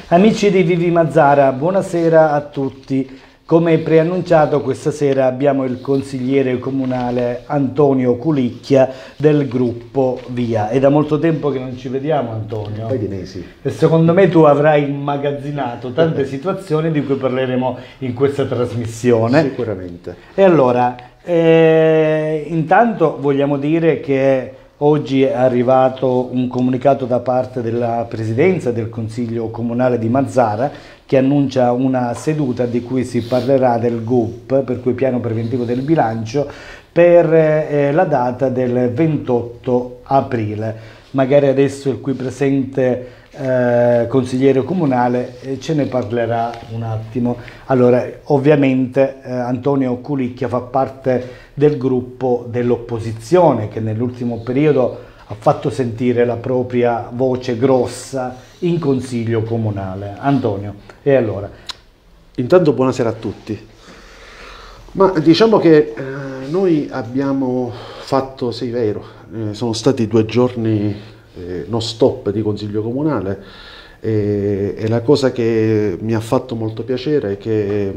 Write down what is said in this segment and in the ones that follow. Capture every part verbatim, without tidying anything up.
Amici di Vivi Mazara, buonasera a tutti. Come preannunciato, questa sera abbiamo il consigliere comunale Antonio Culicchia del gruppo Via. È da molto tempo che non ci vediamo, Antonio. Un paio di mesi. E secondo me tu avrai immagazzinato tante situazioni di cui parleremo in questa trasmissione. Sicuramente. E allora, eh, intanto vogliamo dire che oggi è arrivato un comunicato da parte della Presidenza del Consiglio Comunale di Mazara che annuncia una seduta di cui si parlerà del G U P, per cui Piano Preventivo del Bilancio, per eh, la data del ventotto aprile. Magari adesso il qui presente eh, consigliere comunale eh, ce ne parlerà un attimo. Allora, ovviamente eh, Antonio Culicchia fa parte del gruppo dell'opposizione che nell'ultimo periodo ha fatto sentire la propria voce grossa in consiglio comunale. Antonio, e allora? Intanto buonasera a tutti. Ma diciamo che eh, noi abbiamo fatto, sì, vero, eh, sono stati due giorni eh, non stop di consiglio comunale e, e la cosa che mi ha fatto molto piacere è che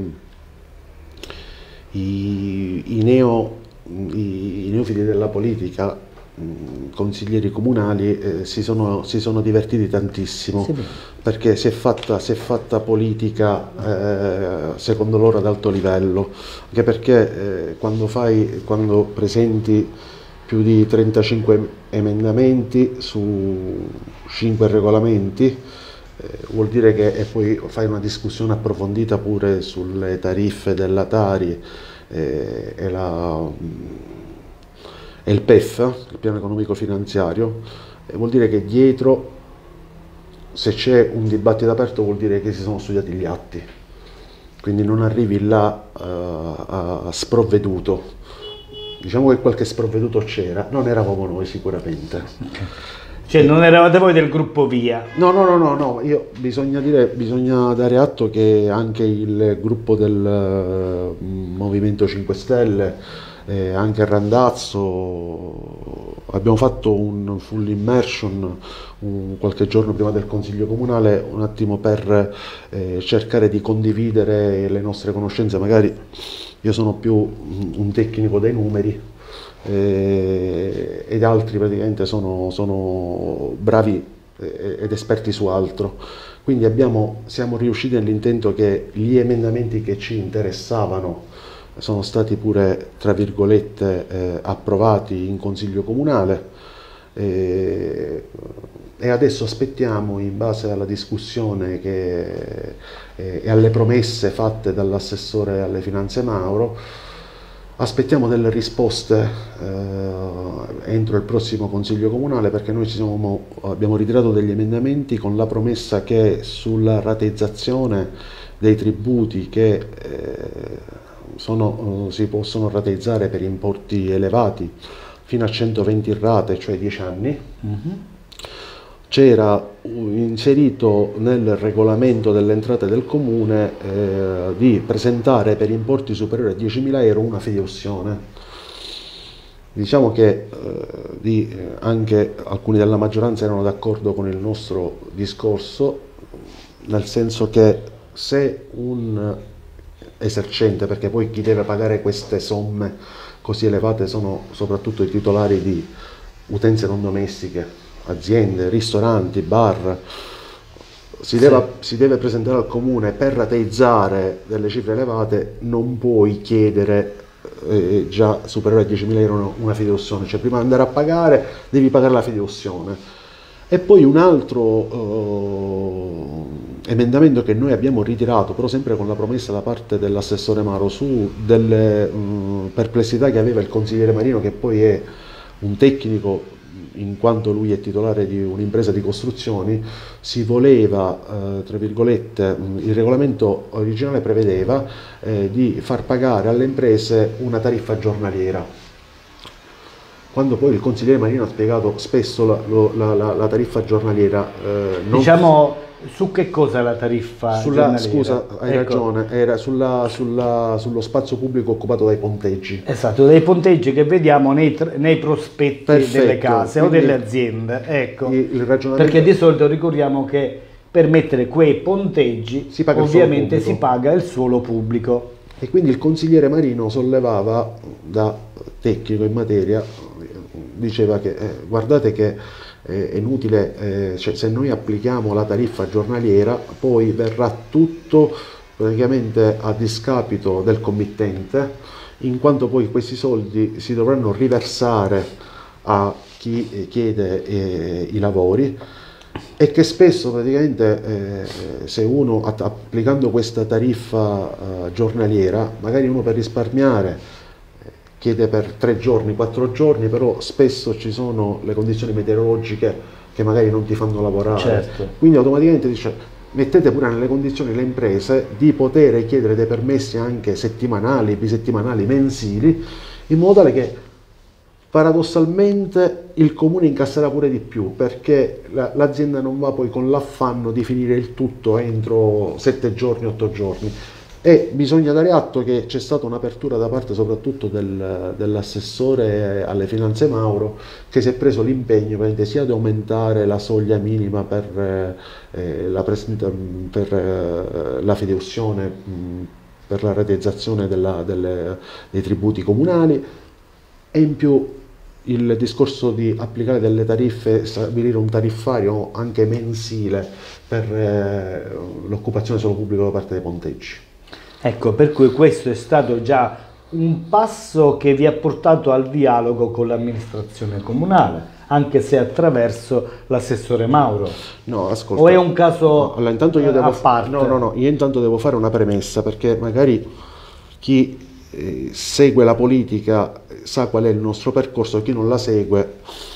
i, i, neo, i, i neofiti della politica, mh, consiglieri comunali, eh, si, sono, si sono divertiti tantissimo, sì, perché si è fatta, si è fatta politica eh, secondo loro ad alto livello, anche perché eh, quando, fai, quando presenti più di trentacinque emendamenti su cinque regolamenti, eh, vuol dire che e poi fai una discussione approfondita pure sulle tariffe della Tari eh, e, la, e il P E F, il piano economico finanziario, eh, vuol dire che dietro, se c'è un dibattito aperto, vuol dire che si sono studiati gli atti, quindi non arrivi là uh, a sprovveduto. Diciamo che qualche sprovveduto c'era, non eravamo noi sicuramente. Cioè non eravate voi del gruppo Via? No, no, no, no, no. Io, bisogna dire, bisogna dare atto che anche il gruppo del uh, Movimento cinque Stelle, eh, anche Randazzo, abbiamo fatto un full immersion un, qualche giorno prima del Consiglio Comunale, un attimo per eh, cercare di condividere le nostre conoscenze. Magari io sono più un tecnico dei numeri eh, ed altri praticamente sono, sono bravi eh, ed esperti su altro. Quindi abbiamo, siamo riusciti nell'intento che gli emendamenti che ci interessavano sono stati pure, tra virgolette, eh, approvati in Consiglio Comunale eh, e adesso aspettiamo, in base alla discussione che, eh, e alle promesse fatte dall'assessore alle finanze Mauro, aspettiamo delle risposte eh, entro il prossimo Consiglio Comunale, perché noi ci siamo, abbiamo ritirato degli emendamenti con la promessa che sulla rateizzazione dei tributi che eh, sono, si possono rateizzare per importi elevati fino a centoventi rate, cioè dieci anni, mm-hmm. c'era inserito nel regolamento delle entrate del comune eh, di presentare per importi superiori a diecimila euro una fideiussione. Diciamo che eh, di, eh, anche alcuni della maggioranza erano d'accordo con il nostro discorso, nel senso che se un esercente, perché poi chi deve pagare queste somme così elevate sono soprattutto i titolari di utenze non domestiche, aziende, ristoranti, bar, si, sì. deve, si deve presentare al comune per rateizzare delle cifre elevate, non puoi chiedere eh, già superiore a diecimila euro una fideiussione, cioè prima di andare a pagare devi pagare la fideiussione. E poi un altro eh, emendamento che noi abbiamo ritirato, però sempre con la promessa da parte dell'assessore Maro, su delle mh, perplessità che aveva il consigliere Marino, che poi è un tecnico in quanto lui è titolare di un'impresa di costruzioni. Si voleva, eh, tra virgolette, il regolamento originale prevedeva eh, di far pagare alle imprese una tariffa giornaliera, quando poi il consigliere Marino ha spiegato spesso la, la, la, la tariffa giornaliera. Eh, non diciamo, su che cosa la tariffa sulla, giornaliera? Scusa, hai ecco. ragione, era sulla, sulla, sullo spazio pubblico occupato dai ponteggi. Esatto, dei ponteggi che vediamo nei, nei prospetti Perfetto. delle case. Quindi o delle aziende. Ecco. Il, il ragionamento... Perché di solito ricordiamo che per mettere quei ponteggi si paga ovviamente il si paga il suolo pubblico. E quindi il consigliere Marino sollevava, da tecnico in materia, diceva che eh, guardate che eh, è inutile, eh, cioè, se noi applichiamo la tariffa giornaliera poi verrà tutto praticamente a discapito del committente, in quanto poi questi soldi si dovranno riversare a chi chiede eh, i lavori, e che spesso praticamente eh, se uno applicando questa tariffa eh, giornaliera, magari uno per risparmiare eh, chiede per tre giorni, quattro giorni, però spesso ci sono le condizioni meteorologiche che magari non ti fanno lavorare, certo. Quindi automaticamente dice mettete pure nelle condizioni le imprese di poter chiedere dei permessi anche settimanali, bisettimanali, mensili, in modo tale che paradossalmente il comune incasserà pure di più, perché l'azienda non va poi con l'affanno di finire il tutto entro sette giorni, otto giorni. E bisogna dare atto che c'è stata un'apertura da parte soprattutto del, dell'assessore alle finanze Mauro, che si è preso l'impegno sia di aumentare la soglia minima per, eh, la, per eh, la fideiussione, mh, per la rateizzazione della, delle, dei tributi comunali, e in più il discorso di applicare delle tariffe, stabilire un tariffario anche mensile per eh, l'occupazione solo pubblico da parte dei ponteggi. Ecco, per cui questo è stato già un passo che vi ha portato al dialogo con l'amministrazione comunale, anche se attraverso l'assessore Mauro. No, ascolta. O è un caso no, allora, intanto io devo, a parte? No, no, no, io intanto devo fare una premessa, perché magari chi eh, segue la politica sa qual è il nostro percorso, chi non la segue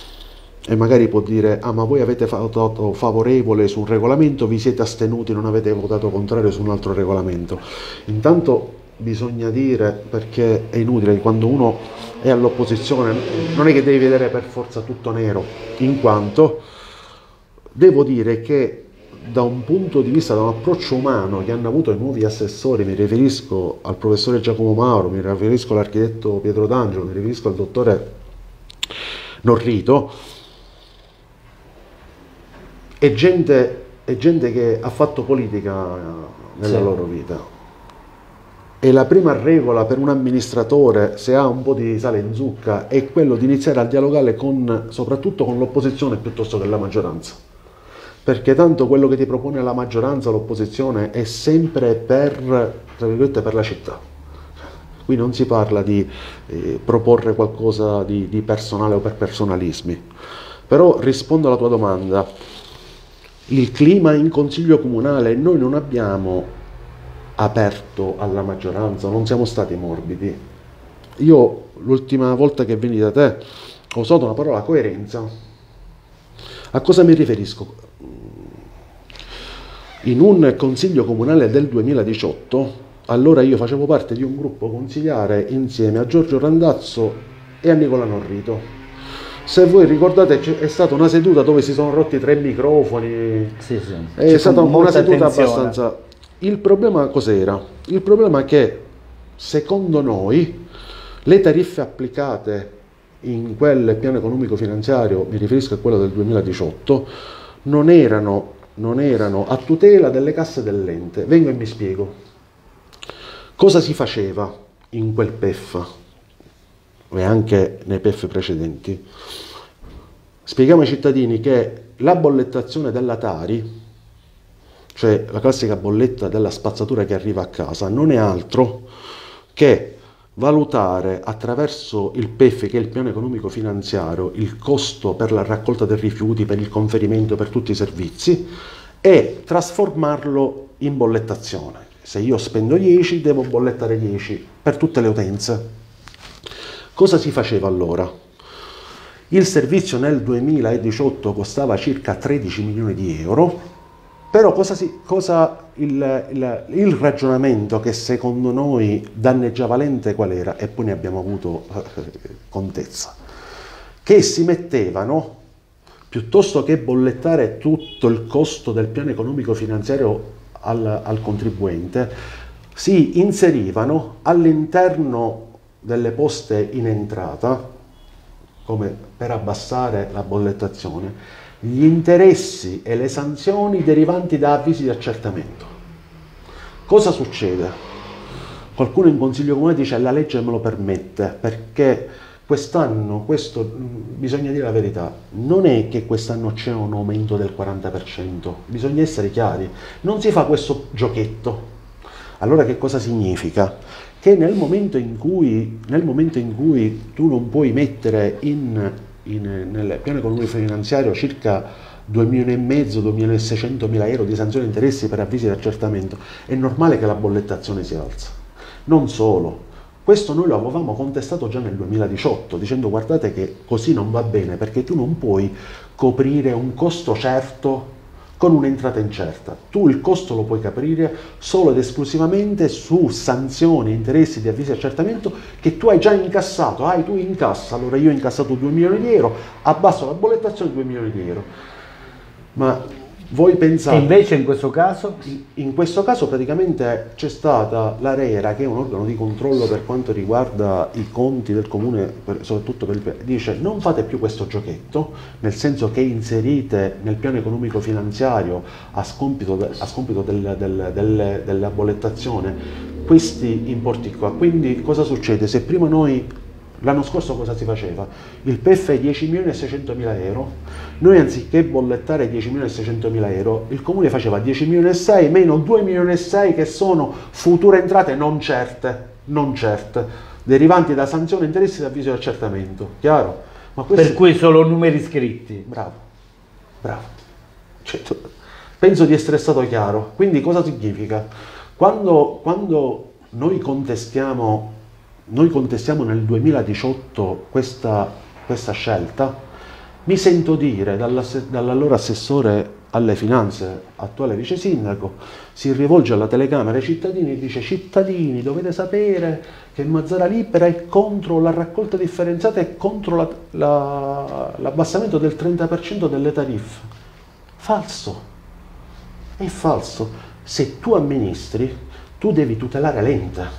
e magari può dire ah ma voi avete votato favorevole su un regolamento, vi siete astenuti, non avete votato contrario su un altro regolamento. Intanto bisogna dire, perché è inutile che quando uno è all'opposizione non è che devi vedere per forza tutto nero, in quanto devo dire che da un punto di vista, da un approccio umano che hanno avuto i nuovi assessori, mi riferisco al professore Giacomo Mauro, mi riferisco all'architetto Pietro D'Angelo, mi riferisco al dottore Norrito, è gente, è gente che ha fatto politica nella sì. loro vita. E la prima regola per un amministratore, se ha un po' di sale in zucca, è quello di iniziare a dialogare con, soprattutto con l'opposizione piuttosto che la maggioranza. Perché tanto quello che ti propone la maggioranza, l'opposizione, è sempre per, tra virgolette, per la città. Qui non si parla di eh, proporre qualcosa di, di personale o per personalismi. Però rispondo alla tua domanda. Il clima in consiglio comunale, noi non abbiamo aperto alla maggioranza, non siamo stati morbidi. Io l'ultima volta che venni da te ho usato una parola, coerenza. A cosa mi riferisco? In un consiglio comunale del duemiladiciotto, allora io facevo parte di un gruppo consigliare insieme a Giorgio Randazzo e a Nicola Norrito. Se voi ricordate è stata una seduta dove si sono rotti tre microfoni, sì, sì. È C'è stata una seduta attenzione. abbastanza... Il problema cos'era? Il problema è che secondo noi le tariffe applicate in quel piano economico finanziario, mi riferisco a quello del duemiladiciotto, non erano non erano a tutela delle casse dell'ente. Vengo e mi spiego. Cosa si faceva in quel P E F e anche nei P E F precedenti? Spieghiamo ai cittadini che la bollettazione della Tari, cioè la classica bolletta della spazzatura che arriva a casa, non è altro che valutare attraverso il P E F, che è il piano economico finanziario, il costo per la raccolta dei rifiuti, per il conferimento, per tutti i servizi, e trasformarlo in bollettazione. Se io spendo dieci, devo bollettare dieci per tutte le utenze. Cosa si faceva allora? Il servizio nel duemiladiciotto costava circa tredici milioni di euro, però cosa si, cosa il, il, il ragionamento che secondo noi danneggiava l'ente qual era? E poi ne abbiamo avuto eh, contezza. Che si mettevano, piuttosto che bollettare tutto il costo del piano economico finanziario al, al contribuente, si inserivano all'interno delle poste in entrata, come per abbassare la bollettazione, gli interessi e le sanzioni derivanti da avvisi di accertamento. Cosa succede? Qualcuno in Consiglio Comunale dice la legge me lo permette, perché quest'anno, questo bisogna dire la verità, non è che quest'anno c'è un aumento del quaranta per cento, bisogna essere chiari, non si fa questo giochetto. Allora che cosa significa? Che nel momento in cui, nel momento in cui tu non puoi mettere in, in, nel piano economico finanziario circa due milioni e mezzo, due milioni e seicento mila euro di sanzioni e interessi per avvisi di accertamento, è normale che la bollettazione si alza. Non solo, questo noi lo avevamo contestato già nel duemiladiciotto, dicendo guardate che così non va bene, perché tu non puoi coprire un costo certo con un'entrata incerta. Tu il costo lo puoi coprire solo ed esclusivamente su sanzioni, interessi di avvisi di accertamento che tu hai già incassato. Ah, tu incassa, allora io ho incassato due milioni di euro, abbasso la bollettazione due milioni di euro. Ma voi pensate... E invece in questo caso? In questo caso praticamente c'è stata l'ARERA, che è un organo di controllo per quanto riguarda i conti del comune, per, soprattutto per il dice non fate più questo giochetto, nel senso che inserite nel piano economico finanziario a scompito, de, a scompito del, del, del, della bollettazione questi importi qua. Quindi cosa succede? Se prima noi... L'anno scorso cosa si faceva? Il P F è dieci milioni e seicento mila euro, noi anziché bollettare dieci milioni e seicento mila euro, il comune faceva dieci milioni e sei meno due milioni e sei che sono future entrate non certe, non certe, derivanti da sanzioni, interessi e avviso di accertamento, chiaro? Ma per cui solo numeri scritti. Bravo, bravo. Cioè, penso di essere stato chiaro. Quindi cosa significa? Quando, quando noi contestiamo Noi contestiamo nel duemiladiciotto questa, questa scelta, mi sento dire dall'allora assessore alle finanze, attuale vice sindaco, si rivolge alla telecamera ai cittadini e dice: cittadini, dovete sapere che Mazzara Libera è contro la raccolta differenziata e contro la, la, l'abbassamento del trenta per cento delle tariffe. Falso, è falso. Se tu amministri, tu devi tutelare l'ente.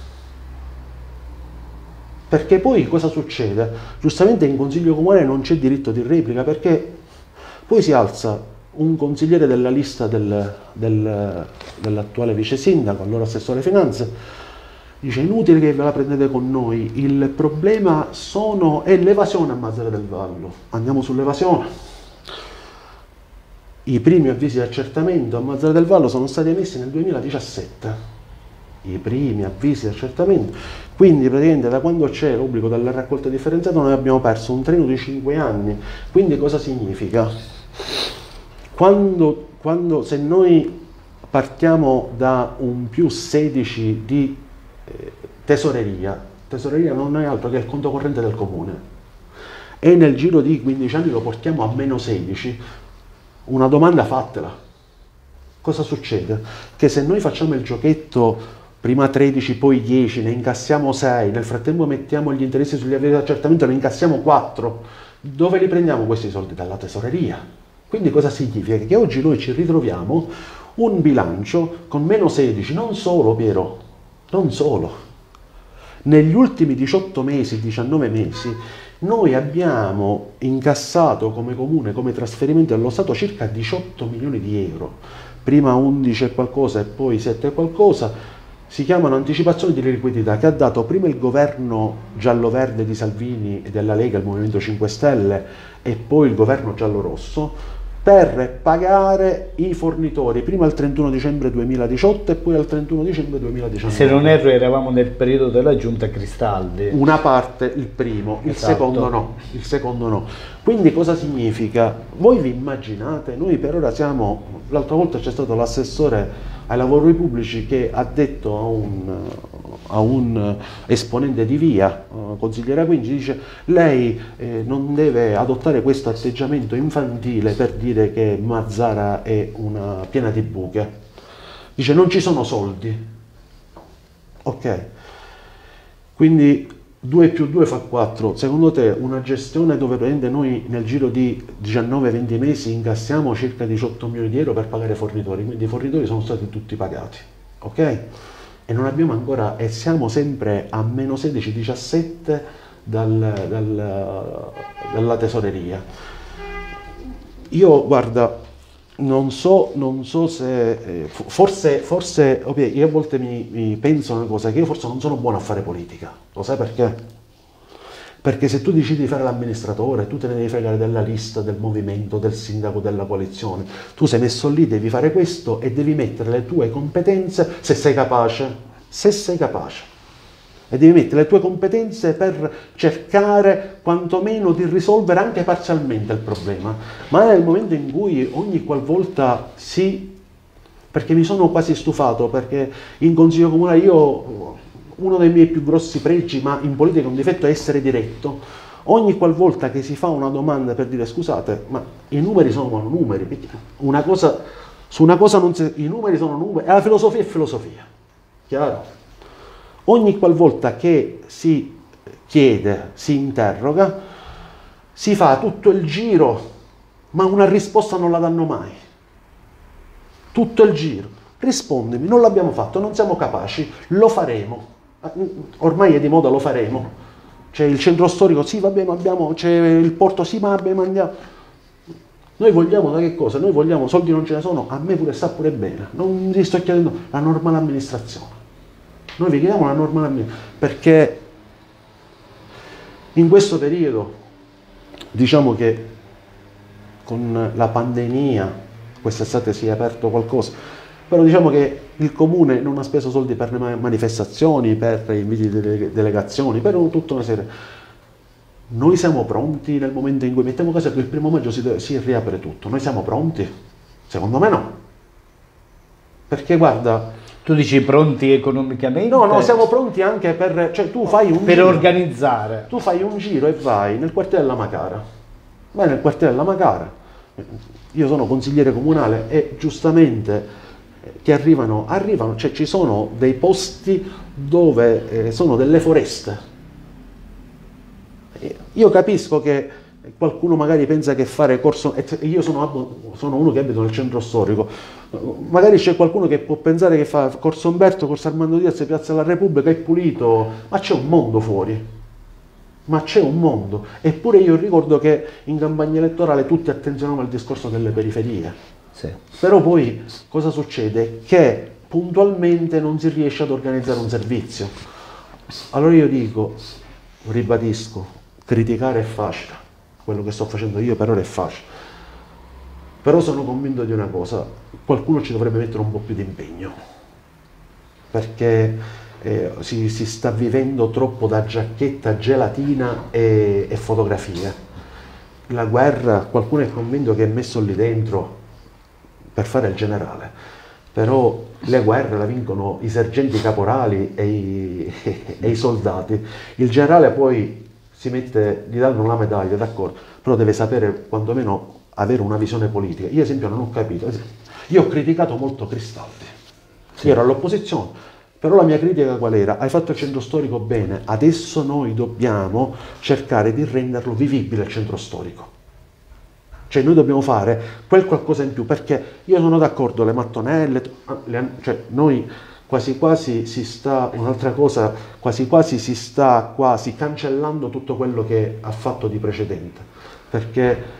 Perché poi cosa succede? Giustamente in Consiglio Comunale non c'è diritto di replica, perché poi si alza un consigliere della lista del, del, dell'attuale vice sindaco, allora assessore finanze, dice: inutile che ve la prendete con noi, il problema sono, è l'evasione a Mazzara del Vallo. Andiamo sull'evasione. I primi avvisi di accertamento a Mazzara del Vallo sono stati emessi nel duemiladiciassette. I primi avvisi di accertamento, quindi praticamente da quando c'è l'obbligo della raccolta differenziata noi abbiamo perso un treno di cinque anni. Quindi cosa significa? Quando, quando se noi partiamo da un più sedici di eh, tesoreria, tesoreria non è altro che il conto corrente del comune, e nel giro di quindici anni lo portiamo a meno sedici, una domanda fatela. Cosa succede? Che se noi facciamo il giochetto prima tredici, poi dieci, ne incassiamo sei, nel frattempo mettiamo gli interessi sugli avvisi di accertamento, ne incassiamo quattro, dove li prendiamo questi soldi? Dalla tesoreria. Quindi cosa significa? Che oggi noi ci ritroviamo un bilancio con meno sedici, non solo Piero, non solo. Negli ultimi diciotto mesi, diciannove mesi, noi abbiamo incassato come comune, come trasferimenti allo Stato, circa diciotto milioni di euro. Prima undici e qualcosa e poi sette e qualcosa. Si chiamano anticipazioni di liquidità, che ha dato prima il governo giallo-verde di Salvini e della Lega, il Movimento cinque Stelle, e poi il governo giallo-rosso, per pagare i fornitori prima al trentuno dicembre duemiladiciotto e poi al trentuno dicembre duemiladiciannove. Se non erro eravamo nel periodo della giunta Cristaldi. Una parte, il primo, il Esatto. secondo no, il secondo no. Quindi cosa significa? Voi vi immaginate, noi per ora siamo, l'altra volta c'è stato l'assessore ai lavori pubblici che ha detto a un, a un esponente di Via, consigliera Quinci, dice: lei eh, non deve adottare questo atteggiamento infantile per dire che Mazzara è una piena di buche. Dice: non ci sono soldi. Ok, quindi due più due fa quattro. Secondo te una gestione dove prende noi nel giro di diciannove venti mesi incassiamo circa diciotto milioni di euro per pagare i fornitori, quindi i fornitori sono stati tutti pagati, ok? E non abbiamo ancora, e siamo sempre a meno sedici diciassette dal, dal, dalla tesoreria. Io, guarda, non so, non so se, eh, forse, forse okay, io a volte mi, mi penso una cosa, che io forse non sono buono a fare politica, lo sai perché? Perché se tu decidi di fare l'amministratore, tu te ne devi fregare della lista, del movimento, del sindaco, della coalizione, tu sei messo lì, devi fare questo e devi mettere le tue competenze, se sei capace, se sei capace. E devi mettere le tue competenze per cercare quantomeno di risolvere anche parzialmente il problema. Ma nel momento in cui ogni qualvolta si... perché mi sono quasi stufato, perché in Consiglio Comunale io, uno dei miei più grossi pregi, ma in politica è un difetto, è essere diretto. Ogni qualvolta che si fa una domanda per dire scusate, ma i numeri sono numeri, una cosa, su una cosa non si... i numeri sono numeri, e la filosofia è filosofia, chiaro? Ogni qualvolta che si chiede, si interroga, si fa tutto il giro, ma una risposta non la danno mai. Tutto il giro. Rispondimi, non l'abbiamo fatto, non siamo capaci, lo faremo. Ormai è di moda, lo faremo. C'è il centro storico, sì va bene, abbiamo, c'è il porto, sì ma abbiamo, andiamo. Noi vogliamo, da che cosa? Noi vogliamo, soldi non ce ne sono, a me pure sta pure bene. Non vi sto chiedendo la normale amministrazione. Noi vi chiediamo una normale, perché in questo periodo, diciamo che con la pandemia, quest'estate si è aperto qualcosa, però diciamo che il comune non ha speso soldi per le manifestazioni, per inviti di delegazioni, per tutta una serie. Noi siamo pronti nel momento in cui, mettiamo caso che il primo maggio si, si riapre tutto, noi siamo pronti? Secondo me no. Perché guarda... Tu dici pronti economicamente? No, no, siamo pronti anche per... Cioè tu fai un per giro, organizzare. Tu fai un giro e vai nel quartiere della Macara. Vai nel quartiere della Macara. Io sono consigliere comunale e giustamente ti arrivano, arrivano, cioè ci sono dei posti dove eh, sono delle foreste. Io capisco che qualcuno magari pensa che fare corso... Io sono, sono uno che abito nel centro storico. Magari c'è qualcuno che può pensare che fa Corso Umberto, Corso Armando Diaz, Piazza della Repubblica, è pulito, ma c'è un mondo fuori, ma c'è un mondo. Eppure io ricordo che in campagna elettorale tutti attenzionavano al discorso delle periferie, sì. Però poi cosa succede? Che puntualmente non si riesce ad organizzare un servizio. Allora io dico, ribadisco, criticare è facile, quello che sto facendo io per ora è facile. Però sono convinto di una cosa, qualcuno ci dovrebbe mettere un po' più di impegno, perché eh, si, si sta vivendo troppo da giacchetta, gelatina e, e fotografie. La guerra, qualcuno è convinto che è messo lì dentro per fare il generale, però le guerre la vincono i sergenti caporali e i, e i soldati. Il generale poi si mette, gli danno la medaglia, d'accordo, però deve sapere quantomeno avere una visione politica. Io ad esempio non ho capito, io ho criticato molto Cristaldi, sì. Io ero all'opposizione, però la mia critica qual era? Hai fatto il centro storico bene, adesso noi dobbiamo cercare di renderlo vivibile il centro storico. Cioè noi dobbiamo fare quel qualcosa in più, perché io sono d'accordo, le mattonelle, le, cioè noi quasi quasi si sta, un'altra cosa, quasi quasi si sta quasi cancellando tutto quello che ha fatto di precedente, perché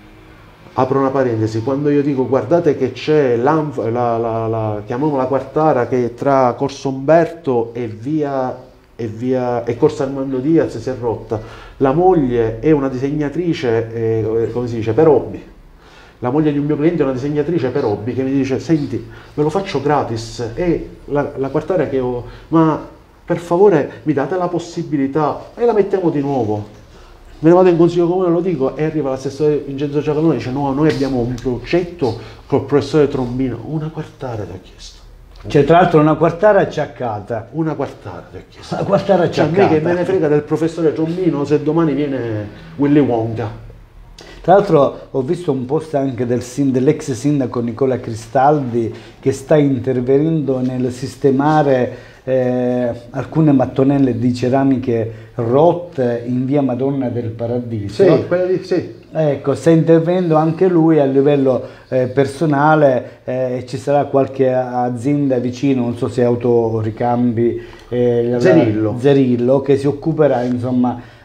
apro una parentesi, quando io dico guardate che c'è la, la, la, la, chiamiamola Quartara, che tra Corso Umberto e via, e via e Corso Armando Diaz si è rotta, la moglie è una disegnatrice, eh, come si dice, per hobby. La moglie di un mio cliente è una disegnatrice per hobby che mi dice senti, ve lo faccio gratis, e la, la Quartara che ho, ma per favore mi date la possibilità, e la mettiamo di nuovo. Me ne vado in consiglio comune, lo dico, e arriva l'assessore Vincenzo Giacalone e dice no, noi abbiamo un progetto col professore Trombino. Una Quartara ti ho chiesto. Cioè tra l'altro una Quartara acciaccata. Una Quartara ti ho chiesto. Una Quartara acciaccata. Cioè a me che me ne frega del professore Trombino se domani viene Willy Wonka. Tra l'altro ho visto un post anche del, dell'ex sindaco Nicola Cristaldi che sta intervenendo nel sistemare eh, alcune mattonelle di ceramiche rotte in via Madonna del Paradiso. Sì, quella di, sì. Ecco, sta intervenendo anche lui a livello eh, personale, eh, ci sarà qualche azienda vicino, non so se Autoricambi, eh, Zerillo. Zerillo, che si occuperà insomma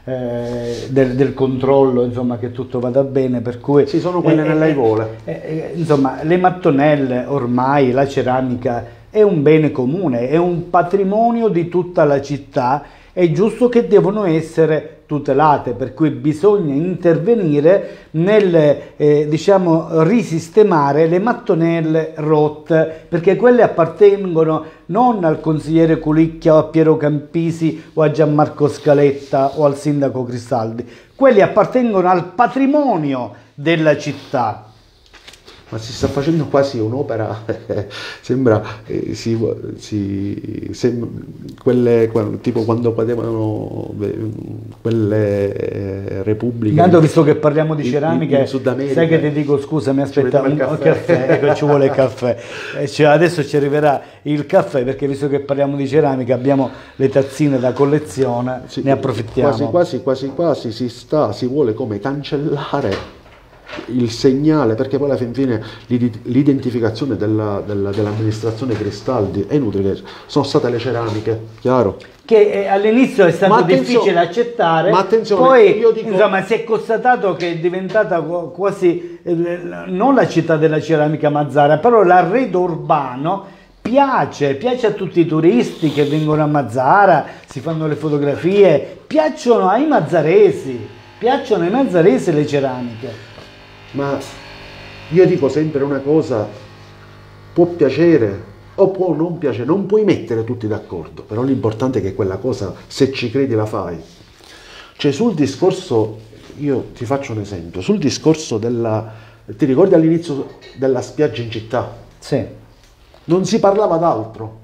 eh, del, del controllo, insomma, che tutto vada bene, per cui... Sì, sono quelle eh, nelle eh, aivole. eh, eh, insomma, le mattonelle, ormai la ceramica è un bene comune, è un patrimonio di tutta la città, è giusto che devono essere tutelate, per cui bisogna intervenire nel eh, diciamo risistemare le mattonelle rotte, perché quelle appartengono non al consigliere Culicchia o a Piero Campisi o a Gianmarco Scaletta o al sindaco Cristaldi, quelli appartengono al patrimonio della città. Ma si sta facendo quasi un'opera, sembra, eh, si, si, sem, quelle, tipo quando cadevano quelle eh, repubbliche. Intanto, visto che parliamo di ceramica, in, in Sud America, sai che ti dico, scusa, mi aspetta un caffè, caffè, ecco, ci vuole il caffè. Eh, cioè, adesso ci arriverà il caffè, perché visto che parliamo di ceramica abbiamo le tazzine da collezione, sì, ne approfittiamo. Quasi quasi quasi quasi si sta, si vuole come cancellare il segnale, perché poi alla fin fine l'identificazione della, della, dell'amministrazione Cristaldi è inutile, sono state le ceramiche, chiaro? Che all'inizio è stato difficile accettare, ma attenzione, poi io dico... insomma, si è constatato che è diventata quasi eh, non la città della ceramica Mazara, però l'arredo urbano piace, piace a tutti i turisti che vengono a Mazara, si fanno le fotografie, piacciono ai mazzaresi, piacciono ai mazzaresi le ceramiche. Ma io dico sempre una cosa, può piacere o può non piacere, non puoi mettere tutti d'accordo, però l'importante è che quella cosa, se ci credi, la fai. Cioè sul discorso, io ti faccio un esempio, sul discorso della, ti ricordi all'inizio della spiaggia in città? Sì. Non si parlava d'altro.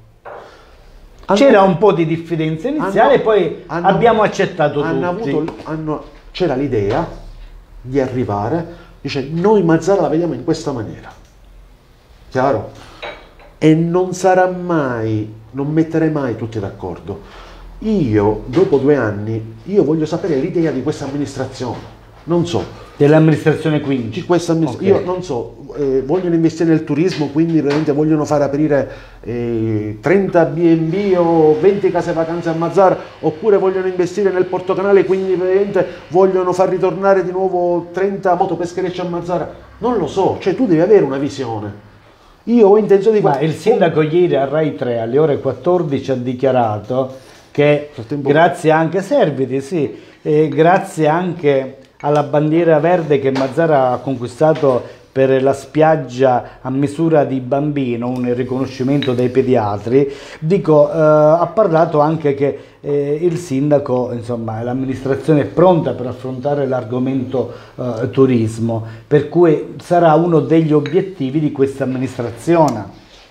C'era un po' di diffidenza iniziale, hanno, poi hanno, abbiamo accettato hanno tutti. Avuto, hanno, c'era l'idea di arrivare, dice, noi Mazara la vediamo in questa maniera, chiaro? E non sarà mai, non metterei mai tutti d'accordo. Io, dopo due anni, io voglio sapere l'idea di questa amministrazione, non so. Dell'amministrazione quindici? Questa amministrazione, okay. Io non so, eh, vogliono investire nel turismo, quindi veramente vogliono far aprire eh, trenta B and B o venti case vacanze a Mazara, oppure vogliono investire nel portocanale, quindi veramente vogliono far ritornare di nuovo trenta motopescherecce a Mazara. Non lo so, cioè tu devi avere una visione. Io ho intenzione di... Ma il sindaco ieri a Rai tre alle ore quattordici ha dichiarato che Frattempo... grazie anche Serviti, sì, eh, grazie anche alla bandiera verde che Mazara ha conquistato per la spiaggia a misura di bambino, un riconoscimento dai pediatri, dico, eh, ha parlato anche che eh, il sindaco, insomma, l'amministrazione è pronta per affrontare l'argomento eh, turismo, per cui sarà uno degli obiettivi di questa amministrazione.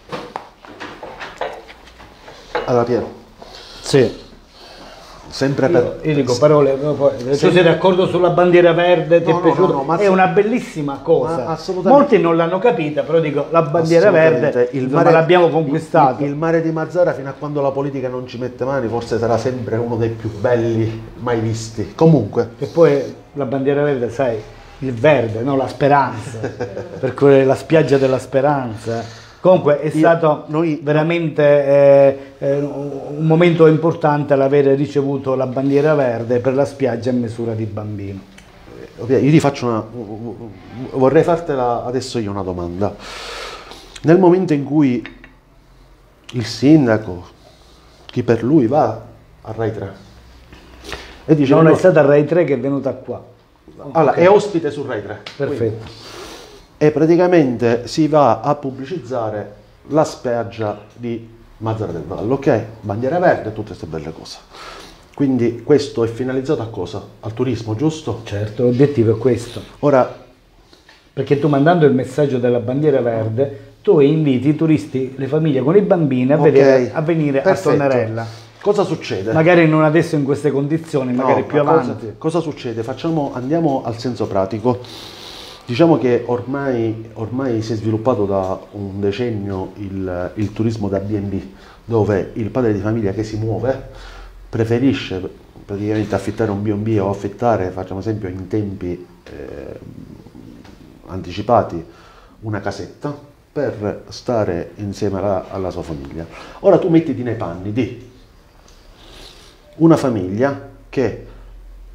Allora Piero. Sì. Sempre per... Io, io dico parole, tu sei d'accordo sulla bandiera verde? Ti no, è piaciuto? No, no, è una bellissima cosa. Molti non l'hanno capita, però dico la bandiera verde il mare, l'abbiamo conquistata. Il, il mare di Mazara, fino a quando la politica non ci mette mani, forse sarà sempre uno dei più belli mai visti. Comunque. E poi la bandiera verde, sai, il verde, no? La speranza, per cui la spiaggia della speranza. Comunque è stato Io, noi, veramente eh, eh, un momento importante l'avere ricevuto la bandiera verde per la spiaggia a misura di bambino. Io ti faccio una... vorrei fartela adesso io una domanda. Nel momento in cui il sindaco, chi per lui, va a Rai tre e dice... Non no, è stata a Rai tre che è venuta qua. Allora, okay. È ospite su Rai tre. Perfetto. Quindi, e praticamente si va a pubblicizzare la spiaggia di Mazara del Vallo, ok? Bandiera verde, tutte queste belle cose. Quindi questo è finalizzato a cosa? Al turismo, giusto? Certo, l'obiettivo è questo. Ora, perché tu mandando il messaggio della bandiera verde, tu inviti i turisti, le famiglie con i bambini a, okay. vedere, a venire Perfetto. a Tonarella. Cosa succede? Magari non adesso in queste condizioni, magari no, più ma avanti. Cosa, cosa succede? Facciamo, andiamo al senso pratico. Diciamo che ormai, ormai si è sviluppato da un decennio il, il turismo da B and B, dove il padre di famiglia che si muove preferisce praticamente affittare un B and B o affittare, facciamo esempio in tempi eh, anticipati, una casetta per stare insieme alla, alla sua famiglia. Ora tu mettiti nei panni di una famiglia che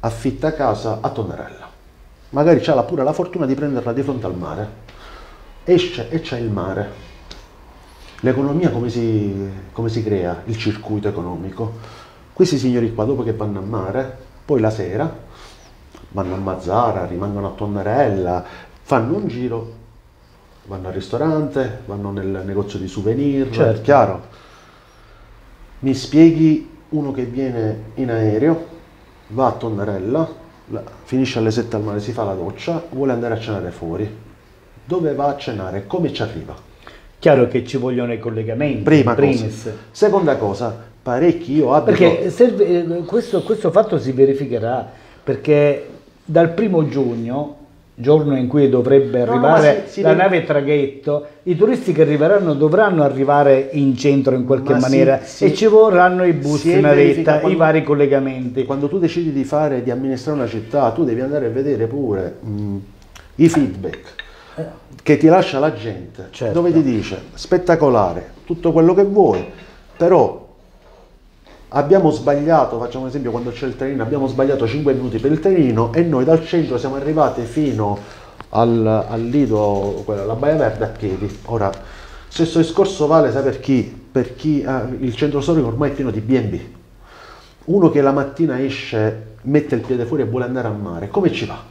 affitta casa a Tonnerella, magari c'ha la, pure la fortuna di prenderla di fronte al mare, esce e c'è il mare. L'economia come si, come si crea? Il circuito economico. Questi signori qua, dopo che vanno a mare, poi la sera vanno a Mazara, rimangono a Tonnerella, fanno un giro, vanno al ristorante, vanno nel negozio di souvenir, certo. Chiaro? Mi spieghi uno che viene in aereo, va a Tonnerella, finisce alle sette al mare, si fa la doccia, vuole andare a cenare fuori. Dove va a cenare? Come ci arriva? Chiaro che ci vogliono i collegamenti. Prima cosa. Seconda cosa, parecchi io abito... Perché serve, questo, questo fatto si verificherà, perché dal primo giugno, giorno in cui dovrebbe arrivare no, no, si, si la deve... nave traghetto, i turisti che arriveranno dovranno arrivare in centro in qualche ma maniera si, si, e ci vorranno i bus in navetta, quando, i vari collegamenti. Quando tu decidi di fare, di amministrare una città, tu devi andare a vedere pure mh, i feedback che ti lascia la gente, certo. Dove ti dice spettacolare, tutto quello che vuoi, però abbiamo sbagliato, facciamo un esempio, quando c'è il trenino, abbiamo sbagliato cinque minuti per il trenino e noi dal centro siamo arrivati fino al, al lido, la Baia Verde a piedi. Ora, stesso discorso vale, sai per chi? Per chi ha il centro storico ormai è pieno di B and B. Uno che la mattina esce, mette il piede fuori e vuole andare a mare, come ci va?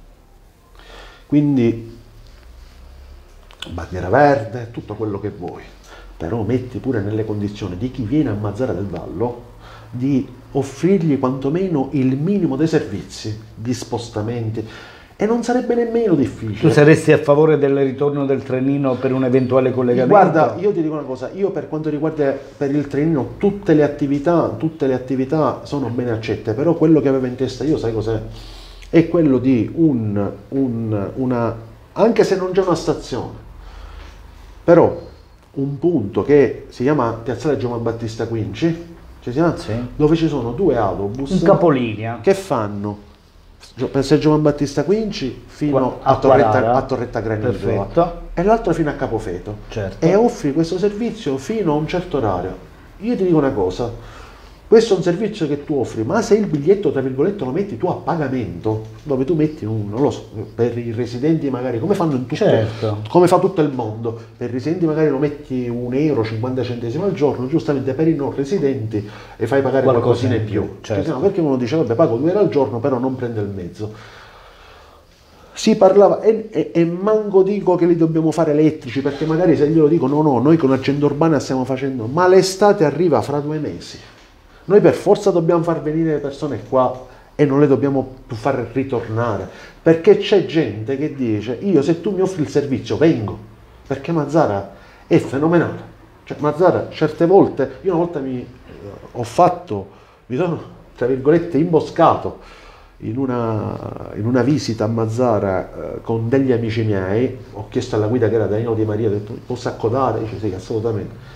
Quindi bandiera verde, tutto quello che vuoi, però metti pure nelle condizioni di chi viene a Mazara del Vallo di offrirgli quantomeno il minimo dei servizi, di spostamenti, e non sarebbe nemmeno difficile. Tu saresti a favore del ritorno del trenino per un eventuale collegamento? Guarda, io ti dico una cosa, io per quanto riguarda per il trenino tutte le attività, tutte le attività sono ben accette, però quello che avevo in testa io, sai cos'è? È quello di un, un, una, anche se non c'è una stazione, però un punto che si chiama Piazzale Giovan Battista Quinci, ci si chiama? Sì. Dove ci sono due autobus, un capolinea, che fanno Piazzale Giovan Battista Quinci fino a, a, Torretta, a Torretta Granicola e l'altro fino a Capofeto, certo. E offri questo servizio fino a un certo orario. Io ti dico una cosa, questo è un servizio che tu offri, ma se il biglietto tra virgolette lo metti tu a pagamento, dove tu metti un, non lo so, per i residenti magari, come fanno in tutto, certo. Come fa tutto il mondo, per i residenti magari lo metti un euro, cinquanta centesimi al giorno, giustamente per i non residenti e fai pagare qualcosina in più, certo. Perché, perché uno dice vabbè pago due euro al giorno però non prende il mezzo. Si parlava, e, e, e manco dico che li dobbiamo fare elettrici, perché magari se glielo dico no no, noi con Agenda Urbana stiamo facendo, ma l'estate arriva fra due mesi. Noi per forza dobbiamo far venire le persone qua e non le dobbiamo più far ritornare, perché c'è gente che dice io se tu mi offri il servizio vengo, perché Mazara è fenomenale. Cioè Mazara certe volte, io una volta mi ho fatto, mi sono tra virgolette imboscato in una, in una visita a Mazara eh, con degli amici miei, ho chiesto alla guida che era Danilo Di Maria, ho detto posso accodare? Dice sì, assolutamente.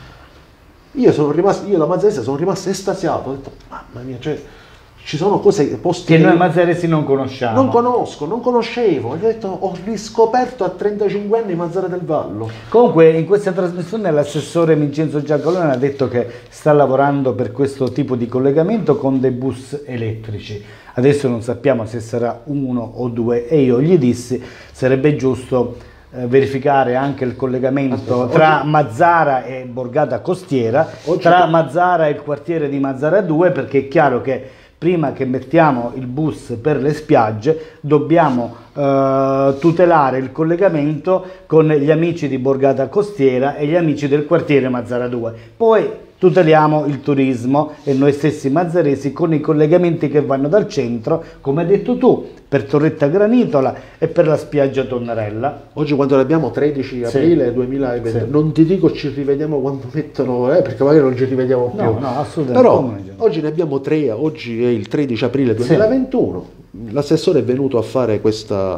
Io sono rimasto, io la Mazzarese sono rimasto estasiato, ho detto mamma mia, cioè ci sono cose, posti che noi mazzaresi non conosciamo. Non conosco, non conoscevo, e ho detto ho riscoperto a trentacinque anni Mazara del Vallo. Comunque in questa trasmissione l'assessore Vincenzo Giacalone ha detto che sta lavorando per questo tipo di collegamento con dei bus elettrici. Adesso non sappiamo se sarà uno o due e io gli dissi sarebbe giusto verificare anche il collegamento Aspetta, tra oggi... Mazara e Borgata Costiera, oggi... tra Mazara e il quartiere di Mazara due, perché è chiaro che prima che mettiamo il bus per le spiagge dobbiamo eh, tutelare il collegamento con gli amici di Borgata Costiera e gli amici del quartiere Mazara due, poi tuteliamo il turismo e noi stessi mazzaresi con i collegamenti che vanno dal centro, come hai detto tu, per Torretta Granitola e per la spiaggia Tonnerella. Oggi quando ne abbiamo tredici aprile sì. duemilaventi, sì. Non ti dico ci rivediamo quando mettono, eh, perché magari non ci rivediamo più. No, no, assolutamente. Però oggi ne abbiamo tre, oggi è il tredici aprile duemilaventuno. Sì. L'assessore è venuto a fare questa,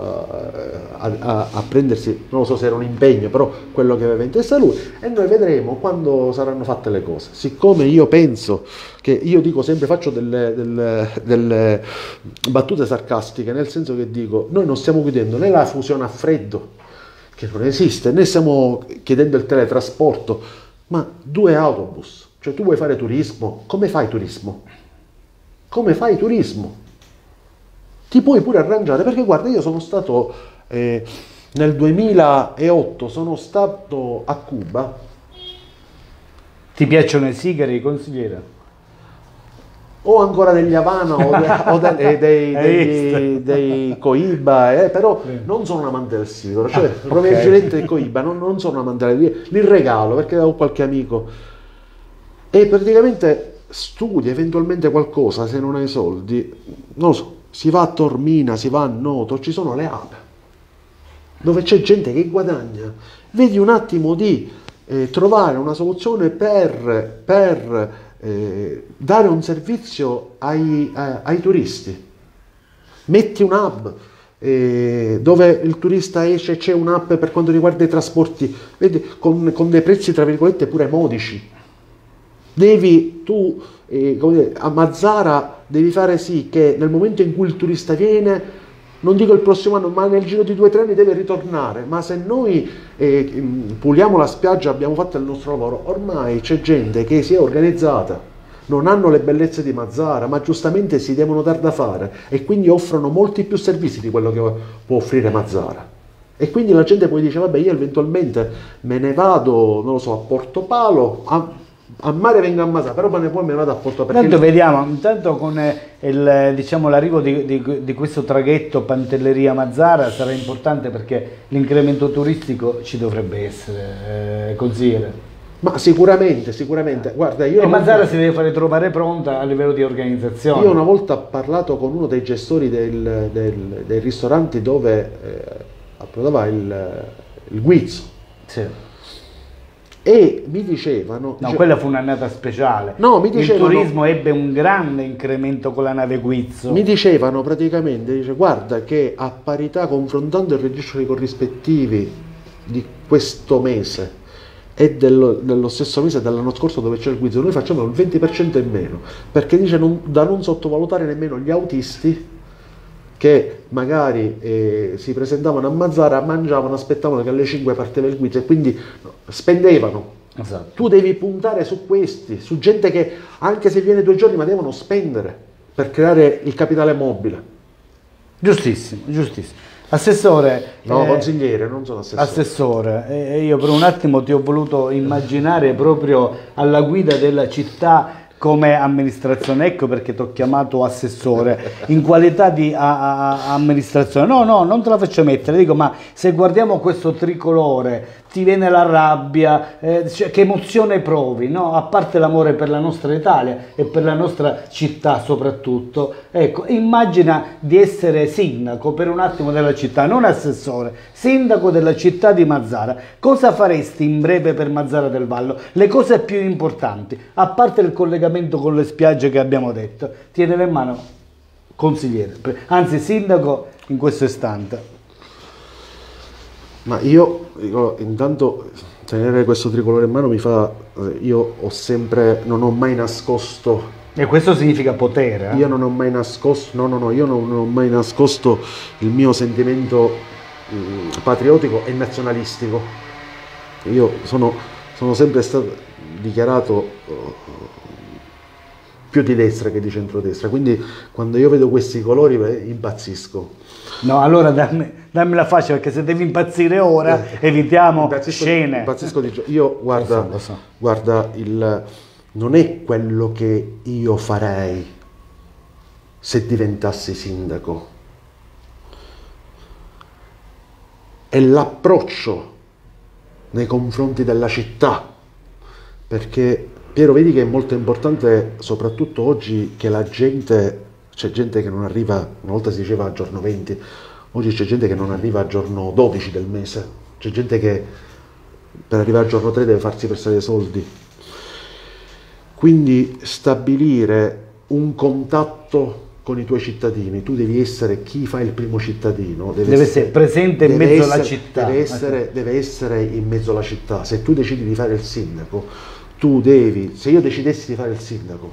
a, a, a prendersi, non lo so se era un impegno, però quello che aveva in testa lui, e noi vedremo quando saranno fatte le cose. Siccome io penso che, io dico sempre, faccio delle, delle, delle battute sarcastiche, nel senso che dico, noi non stiamo chiudendo né la fusione a freddo, che non esiste, né stiamo chiedendo il teletrasporto, ma due autobus. Cioè tu vuoi fare turismo, come fai turismo? Come fai turismo? ti puoi pure arrangiare, perché guarda, io sono stato eh, nel duemilaotto, sono stato a Cuba. Ti piacciono i sigari, consigliere? O ancora degli Havana o, de, o de, dei, dei, dei Coiba, eh, però non sono un amante del sigaro, cioè ah, Romeo okay. e Giulietta e Coiba non, non sono un amante del sigaro, li regalo perché ho qualche amico e praticamente studi eventualmente qualcosa, se non hai soldi, non lo so, si va a Taormina, si va a Noto, ci sono le ape dove c'è gente che guadagna, vedi un attimo di eh, trovare una soluzione per, per Eh, dare un servizio ai, ai, ai turisti. Metti un hub eh, dove il turista esce, c'è un'app per quanto riguarda i trasporti, vedi, con, con dei prezzi tra virgolette pure modici. Devi tu eh, come dire, a Mazara devi fare sì che nel momento in cui il turista viene, non dico il prossimo anno, ma nel giro di due o tre anni deve ritornare. Ma se noi eh, puliamo la spiaggia, abbiamo fatto il nostro lavoro, ormai c'è gente che si è organizzata, non hanno le bellezze di Mazara, ma giustamente si devono dar da fare e quindi offrono molti più servizi di quello che può offrire Mazara. E quindi la gente poi dice, vabbè, io eventualmente me ne vado, non lo so, a Portopalo, a, a mare vengo a Mazara, però poi me ne vado a Portopalo. Intanto il... vediamo, intanto con il, diciamo, l'arrivo di, di, di questo traghetto Pantelleria-Mazara sarà importante perché l'incremento turistico ci dovrebbe essere, eh, consigliere. Ma sicuramente, sicuramente. Guarda, io e Mazara volta... si deve fare trovare pronta a livello di organizzazione. Io una volta ho parlato con uno dei gestori del, del, dei ristoranti dove eh, approdava il, il guizzo. Sì. E mi dicevano... No, dice, quella fu un'annata speciale. No, mi dicevano, il turismo ebbe un grande incremento con la nave Guizzo. Mi dicevano praticamente, dice, guarda che a parità, confrontando il registro dei corrispettivi di questo mese e dello, dello stesso mese dell'anno scorso dove c'è il Guizzo, noi facciamo il venti per cento in meno, perché dice non, da non sottovalutare nemmeno gli autisti che magari eh, si presentavano a Mazara, mangiavano, aspettavano che alle cinque partiva il Guizzo e quindi no, spendevano. Esatto. Tu devi puntare su questi, su gente che anche se viene due giorni ma devono spendere per creare il capitale mobile. Giustissimo, giustissimo. Assessore, no, eh, consigliere, non sono assessore. Assessore, eh, io per un attimo ti ho voluto immaginare proprio alla guida della città come amministrazione, ecco perché ti ho chiamato assessore, in qualità di a, a, amministrazione. No, no, non te la faccio mettere, dico, ma se guardiamo questo tricolore, ti viene la rabbia, eh, cioè, che emozione provi, no? A parte l'amore per la nostra Italia e per la nostra città soprattutto. Ecco, immagina di essere sindaco per un attimo della città, non assessore, sindaco della città di Mazara. Cosa faresti in breve per Mazara del Vallo? Le cose più importanti, a parte il collegamento con le spiagge che abbiamo detto. Tienile in mano, consigliere, anzi sindaco in questo istante. Ma io, io intanto tenere questo tricolore in mano mi fa, io ho sempre, non ho mai nascosto. E questo significa potere? Eh? Io non ho mai nascosto, no no no, io non ho mai nascosto il mio sentimento mh, patriottico e nazionalistico. Io sono, sono sempre stato dichiarato uh, più di destra che di centrodestra, quindi quando io vedo questi colori beh, impazzisco. No, allora dammi, dammi la faccia, perché se devi impazzire ora eh, evitiamo impazzisco, scene. Impazzisco di io guarda, lo so, lo so. guarda il, non è quello che io farei se diventassi sindaco, è l'approccio nei confronti della città, perché Piero, vedi che è molto importante soprattutto oggi che la gente, c'è gente che non arriva, una volta si diceva a giorno venti, oggi c'è gente che non arriva a giorno dodici del mese, c'è gente che per arrivare al giorno tre deve farsi prestare dei soldi. Quindi stabilire un contatto con i tuoi cittadini, tu devi essere chi fa il primo cittadino, deve, deve essere presente in mezzo essere, alla città. Deve essere, deve essere in mezzo alla città. Se tu decidi di fare il sindaco, tu devi, se io decidessi di fare il sindaco,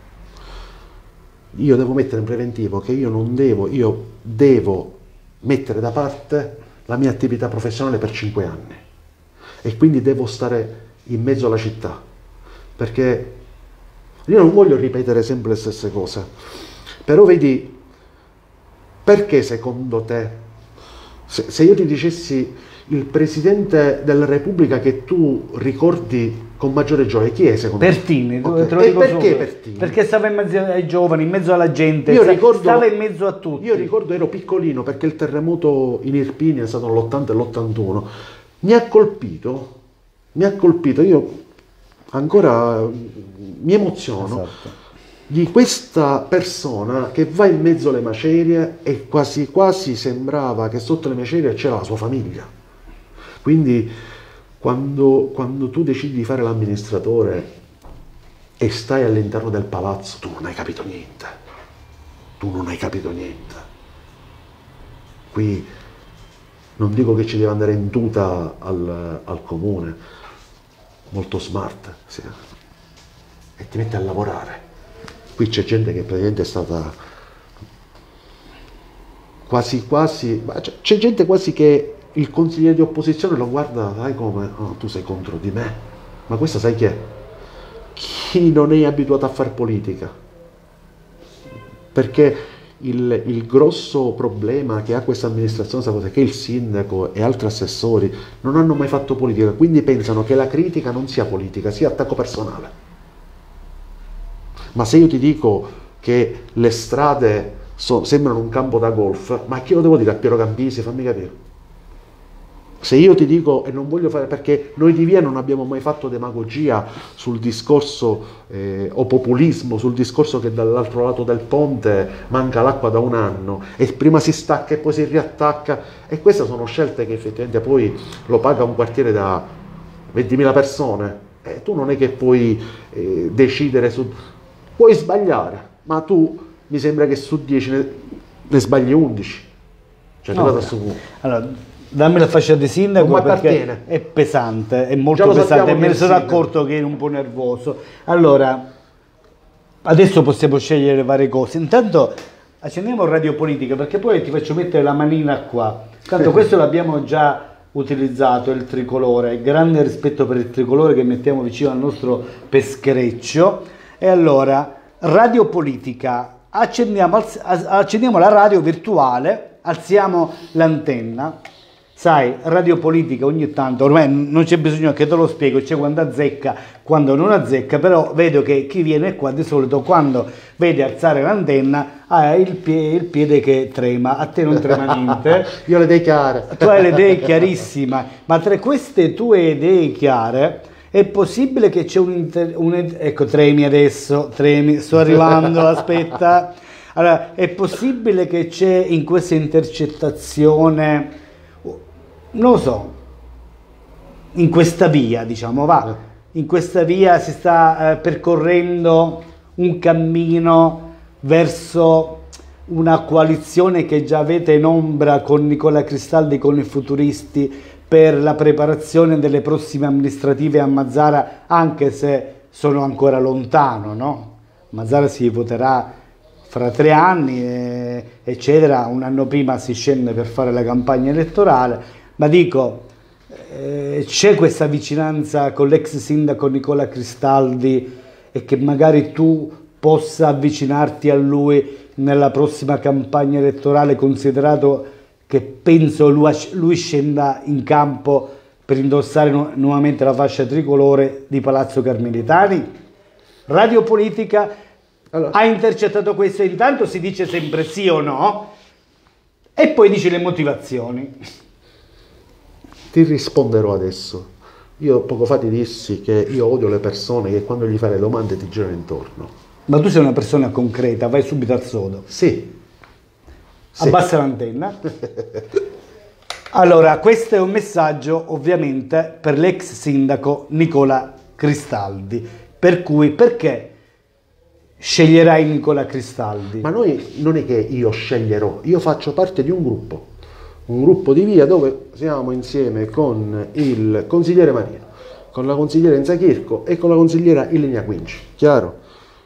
io devo mettere in preventivo che io non devo, io devo mettere da parte la mia attività professionale per cinque anni e quindi devo stare in mezzo alla città, perché io non voglio ripetere sempre le stesse cose, però vedi, perché secondo te, se, se io ti dicessi il Presidente della Repubblica che tu ricordi con maggiore gioia, chi è secondo Pertini, te? okay. Te lo E dico perché subito. Pertini? Perché stava in mezzo ai giovani, in mezzo alla gente, Io ricordo, stava in mezzo a tutti. Io ricordo, ero piccolino perché il terremoto in Irpinia è stato nell'ottanta e l'ottantuno, mi ha colpito, mi ha colpito, io ancora mi emoziono, Esatto. Di questa persona che va in mezzo alle macerie e quasi quasi sembrava che sotto le macerie c'era la sua famiglia. Quindi quando, quando tu decidi di fare l'amministratore e stai all'interno del palazzo, tu non hai capito niente, tu non hai capito niente. Qui non dico che ci deve andare in tuta al, al comune, molto smart, sì, e ti metti a lavorare. Qui c'è gente che praticamente è stata quasi quasi, c'è gente quasi che il consigliere di opposizione lo guarda, sai come, oh, tu sei contro di me, ma questo sai chi è? Chi non è abituato a fare politica, perché il, il grosso problema che ha questa amministrazione è che il sindaco e altri assessori non hanno mai fatto politica, quindi pensano che la critica non sia politica, sia attacco personale. Ma se io ti dico che le strade so, sembrano un campo da golf, ma chi lo devo dire a Piero Campisi? Fammi capire. Se io ti dico, e non voglio fare, perché noi di Via non abbiamo mai fatto demagogia sul discorso eh, o populismo, sul discorso che dall'altro lato del ponte manca l'acqua da un anno e prima si stacca e poi si riattacca, e queste sono scelte che effettivamente poi lo paga un quartiere da ventimila persone, e tu non è che puoi eh, decidere su... Puoi sbagliare, ma tu mi sembra che su dieci ne, ne sbagli undici. Cioè, no, su... Allora, dammi la fascia di sindaco perché è pesante, è molto pesante, e me ne sono accorto che è un po' nervoso. Allora, adesso possiamo scegliere varie cose. Intanto accendiamo radiopolitica, perché poi ti faccio mettere la manina qua. Tanto questo l'abbiamo già utilizzato, il tricolore, grande rispetto per il tricolore che mettiamo vicino al nostro peschereccio. E allora, radiopolitica, accendiamo, accendiamo la radio virtuale, alziamo l'antenna. Sai, radiopolitica ogni tanto, ormai non c'è bisogno che te lo spiego, c'è quando azzecca, quando non azzecca, però vedo che chi viene qua di solito quando vede alzare l'antenna ha il, pie, il piede che trema, a te non trema niente. Io ho le idee chiare. Tu hai le idee chiarissime, ma tra queste tue idee chiare è possibile che c'è un, inter, un... Ecco, tremi adesso, tremi, sto arrivando, aspetta. Allora, è possibile che c'è in questa intercettazione, non lo so, in questa via, diciamo, va, in questa via si sta eh, percorrendo un cammino verso una coalizione che già avete in ombra con Nicola Cristaldi, con i futuristi, per la preparazione delle prossime amministrative a Mazara, anche se sono ancora lontano, no? Mazara si voterà fra tre anni, eh, eccetera, un anno prima si scende per fare la campagna elettorale, ma dico, eh, c'è questa vicinanza con l'ex sindaco Nicola Cristaldi e che magari tu possa avvicinarti a lui nella prossima campagna elettorale, considerato che penso lui, lui scenda in campo per indossare nu nuovamente la fascia tricolore di Palazzo Carmelitani? Radiopolitica allora ha intercettato questo, intanto si dice sempre sì o no e poi dice le motivazioni. Ti risponderò adesso. Io poco fa ti dissi che io odio le persone che quando gli fai le domande ti girano intorno. Ma tu sei una persona concreta, vai subito al sodo. Sì. Sì. Abbassa l'antenna. Allora, questo è un messaggio ovviamente per l'ex sindaco Nicola Cristaldi, per cui perché sceglierai Nicola Cristaldi? Ma noi non è che io sceglierò, io faccio parte di un gruppo, un gruppo di Via dove siamo insieme con il consigliere Marino, con la consigliera Enzachirco e con la consigliera Ilenia Quinci, chiaro?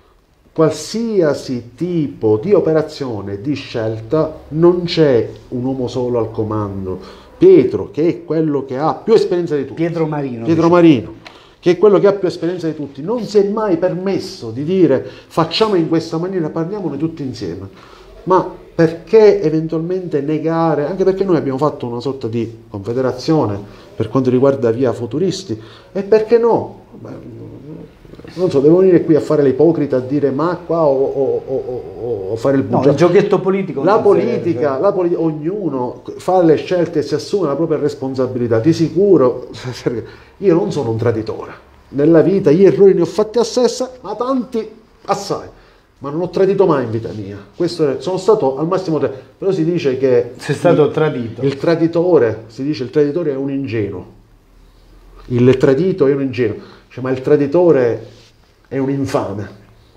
Qualsiasi tipo di operazione, di scelta, non c'è un uomo solo al comando. Pietro, che è quello che ha più esperienza di tutti. Pietro Marino. Pietro diciamo. Marino, che è quello che ha più esperienza di tutti. Non si è mai permesso di dire facciamo in questa maniera, parliamone tutti insieme. Ma perché eventualmente negare, anche perché noi abbiamo fatto una sorta di confederazione per quanto riguarda Via Futuristi, e perché no? Non so, devo venire qui a fare l'ipocrita, a dire ma qua o, o, o, o fare il bugiardo. No, il giochetto politico. La politica, la politi- ognuno fa le scelte e si assume la propria responsabilità. Di sicuro, io non sono un traditore. Nella vita gli errori ne ho fatti assai, ma tanti assai. Ma non ho tradito mai in vita mia. Questo è, sono stato al massimo tre. Però si dice che sei stato il, tradito. Il traditore, si dice il traditore è un ingenuo. Il tradito è un ingenuo. Cioè, ma il traditore è un infame.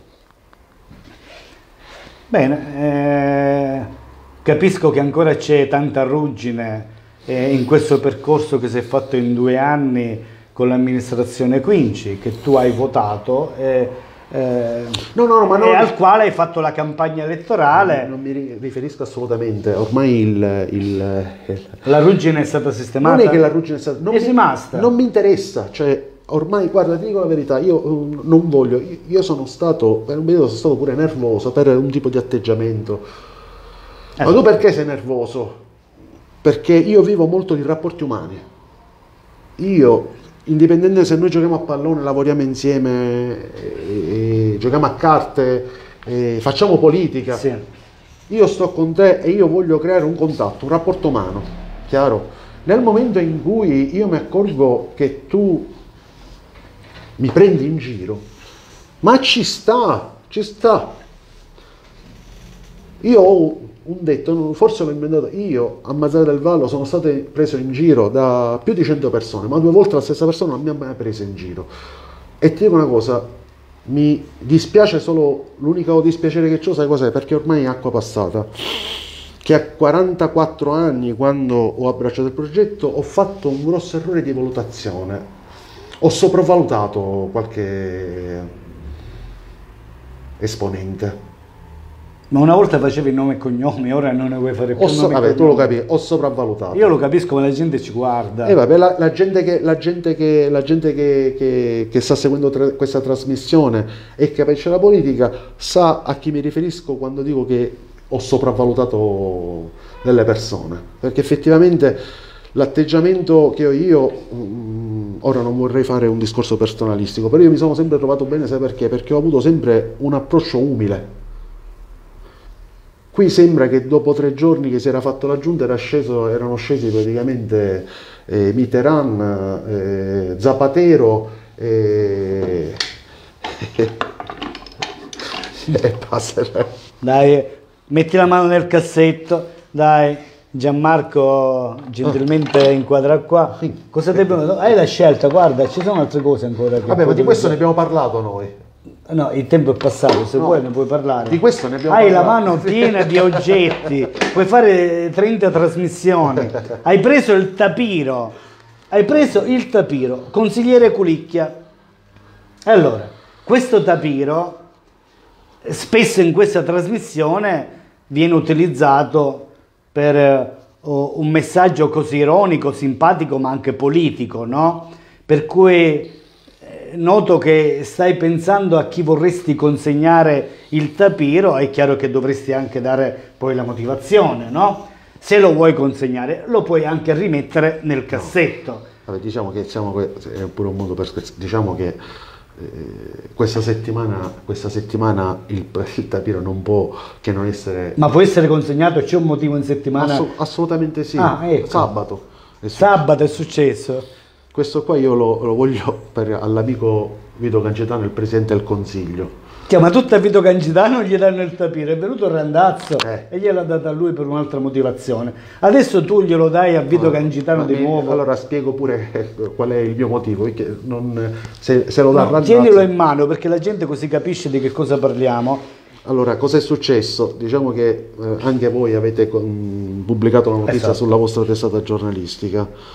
Bene, eh, capisco che ancora c'è tanta ruggine eh, in questo percorso che si è fatto in due anni con l'amministrazione Quinci, che tu hai votato eh, eh, no, no, ma non, e al quale hai fatto la campagna elettorale. Non, non mi riferisco assolutamente, ormai il, il, il... La ruggine è stata sistemata? Non è che la ruggine è stata... Non, è mi, rimasta. Non mi interessa, cioè... Ormai, guarda, ti dico la verità, io um, non voglio, io, io sono stato, per un periodo sono stato pure nervoso per un tipo di atteggiamento. Eh. Ma tu perché sei nervoso? Perché io vivo molto di rapporti umani. Io, indipendente se noi giochiamo a pallone, lavoriamo insieme, e, e, giochiamo a carte, e facciamo politica, sì. Io sto con te e io voglio creare un contatto, un rapporto umano, chiaro? Nel momento in cui io mi accorgo che tu mi prendi in giro, ma ci sta, ci sta. Io ho un detto, forse l'ho inventato io, a Mazara del Vallo sono stato preso in giro da più di cento persone, ma due volte la stessa persona non mi ha mai preso in giro. E ti dico una cosa, mi dispiace solo, l'unico dispiacere che ho, sai cos'è? Perché ormai è acqua passata. Che a quarantaquattro anni, quando ho abbracciato il progetto, ho fatto un grosso errore di valutazione. Ho sopravvalutato qualche esponente. Ma una volta facevi nome e cognome, ora non ne vuoi fare più. Ho so, nome vabbè, e tu lo capisci, ho sopravvalutato. Io lo capisco, ma la gente ci guarda. E vabbè, la, la gente, che, la gente, che, la gente che, che, che sta seguendo tra, questa trasmissione e capisce la politica sa a chi mi riferisco quando dico che ho sopravvalutato delle persone. Perché effettivamente l'atteggiamento che ho io, um, ora non vorrei fare un discorso personalistico, però io mi sono sempre trovato bene, sai perché? Perché ho avuto sempre un approccio umile. Qui sembra che dopo tre giorni che si era fatto la giunta era sceso, erano scesi praticamente eh, Mitterrand, eh, Zapatero eh, e basta. Dai, metti la mano nel cassetto, dai. Gianmarco gentilmente inquadra qua. Cosa ti è venuto? Hai la scelta, guarda, ci sono altre cose ancora. Che Vabbè, ma di questo ne abbiamo parlato noi. No, il tempo è passato, se no, vuoi ne puoi parlare. Di questo ne abbiamo Hai parlato. la mano piena di oggetti, puoi fare trenta trasmissioni. Hai preso il tapiro, hai preso il tapiro, consigliere Culicchia. Allora, questo tapiro, spesso in questa trasmissione, viene utilizzato per uh, un messaggio così ironico, simpatico, ma anche politico, no? Per cui eh, noto che stai pensando a chi vorresti consegnare il tapiro, è chiaro che dovresti anche dare poi la motivazione, no? Se lo vuoi consegnare, lo puoi anche rimettere nel cassetto. No. Vabbè, diciamo che siamo, è pure un modo per diciamo che Eh, questa settimana, questa settimana il, il tapiro non può che non essere... Ma può essere consegnato? C'è un motivo in settimana? Assu assolutamente sì. Ah, ecco. Sabato. È Sabato è successo. Questo qua io lo, lo voglio per all'amico Vito Cancetano, il Presidente del Consiglio. Ma tutto a Vito Cancetano gli danno il tapiro, è venuto il Randazzo eh. e gliel'ha dato a lui per un'altra motivazione. Adesso tu glielo dai a Vito allora, Cancetano di nuovo. Allora spiego pure qual è il mio motivo, perché non, se, se lo dà no, Randazzo... Tienilo in mano perché la gente così capisce di che cosa parliamo. Allora, cosa è successo? Diciamo che eh, anche voi avete con, pubblicato la notizia esatto. sulla vostra testata giornalistica,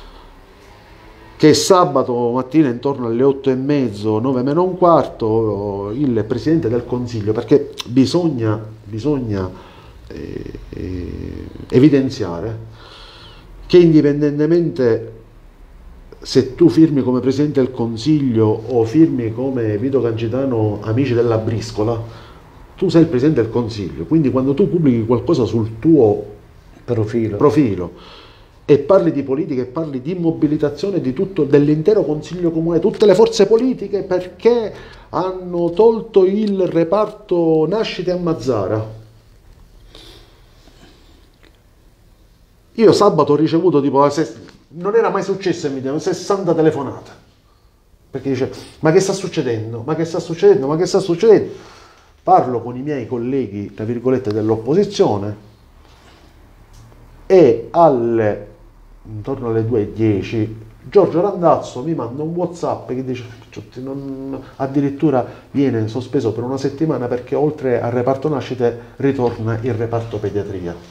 che sabato mattina intorno alle otto e mezzo, nove meno un quarto, il Presidente del Consiglio, perché bisogna, bisogna eh, eh, evidenziare che indipendentemente se tu firmi come Presidente del Consiglio o firmi come Vito Cancetano Amici della Briscola, tu sei il Presidente del Consiglio, quindi quando tu pubblichi qualcosa sul tuo profilo, profilo e parli di politica e parli di mobilitazione di tutto, dell'intero Consiglio Comunale, tutte le forze politiche perché hanno tolto il reparto nascite a Mazara. Io sabato ho ricevuto tipo, non era mai successo in media, sessanta telefonate, perché dice, ma che sta succedendo? Ma che sta succedendo? Ma che sta succedendo? Parlo con i miei colleghi, tra virgolette, dell'opposizione e alle, intorno alle due e dieci, Giorgio Randazzo mi manda un WhatsApp che dice, non, addirittura viene sospeso per una settimana perché oltre al reparto nascite ritorna il reparto pediatria.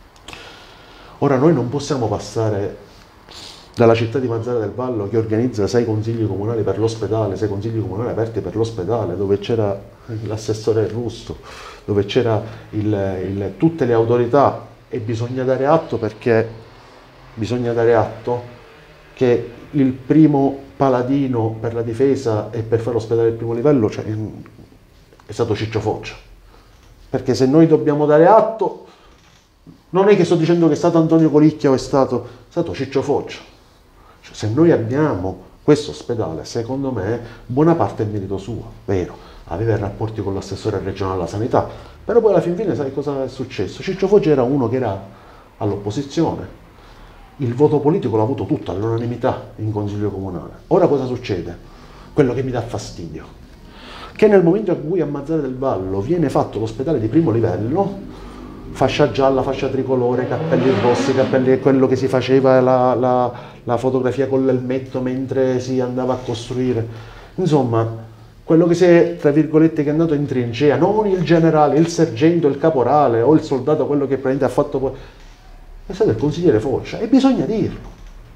Ora noi non possiamo passare dalla città di Mazara del Vallo che organizza sei consigli comunali per l'ospedale, sei consigli comunali aperti per l'ospedale, dove c'era l'assessore Rusto, dove c'era tutte le autorità, e bisogna dare atto perché bisogna dare atto che il primo paladino per la difesa e per fare l'ospedale del primo livello, cioè, è stato Ciccio Foccia. Perché se noi dobbiamo dare atto, non è che sto dicendo che è stato Antonio Colicchia o è stato, è stato Ciccio Foccia. Cioè, se noi abbiamo questo ospedale, secondo me, buona parte è merito suo, vero, aveva rapporti con l'assessore regionale alla sanità, però poi alla fin fine sai cosa è successo? Ciccio Foccia era uno che era all'opposizione, il voto politico l'ha avuto tutto all'unanimità in Consiglio Comunale. Ora cosa succede? Quello che mi dà fastidio, che nel momento in cui a Mazara del Vallo viene fatto l'ospedale di primo livello, fascia gialla, fascia tricolore, cappelli rossi, cappelli, quello che si faceva la, la, la fotografia con l'elmetto mentre si andava a costruire, insomma quello che si è, tra virgolette, che è andato in trincea, non il generale, il sergente, il caporale o il soldato, quello che praticamente ha fatto poi, è stato il consigliere Foccia, e bisogna dirlo.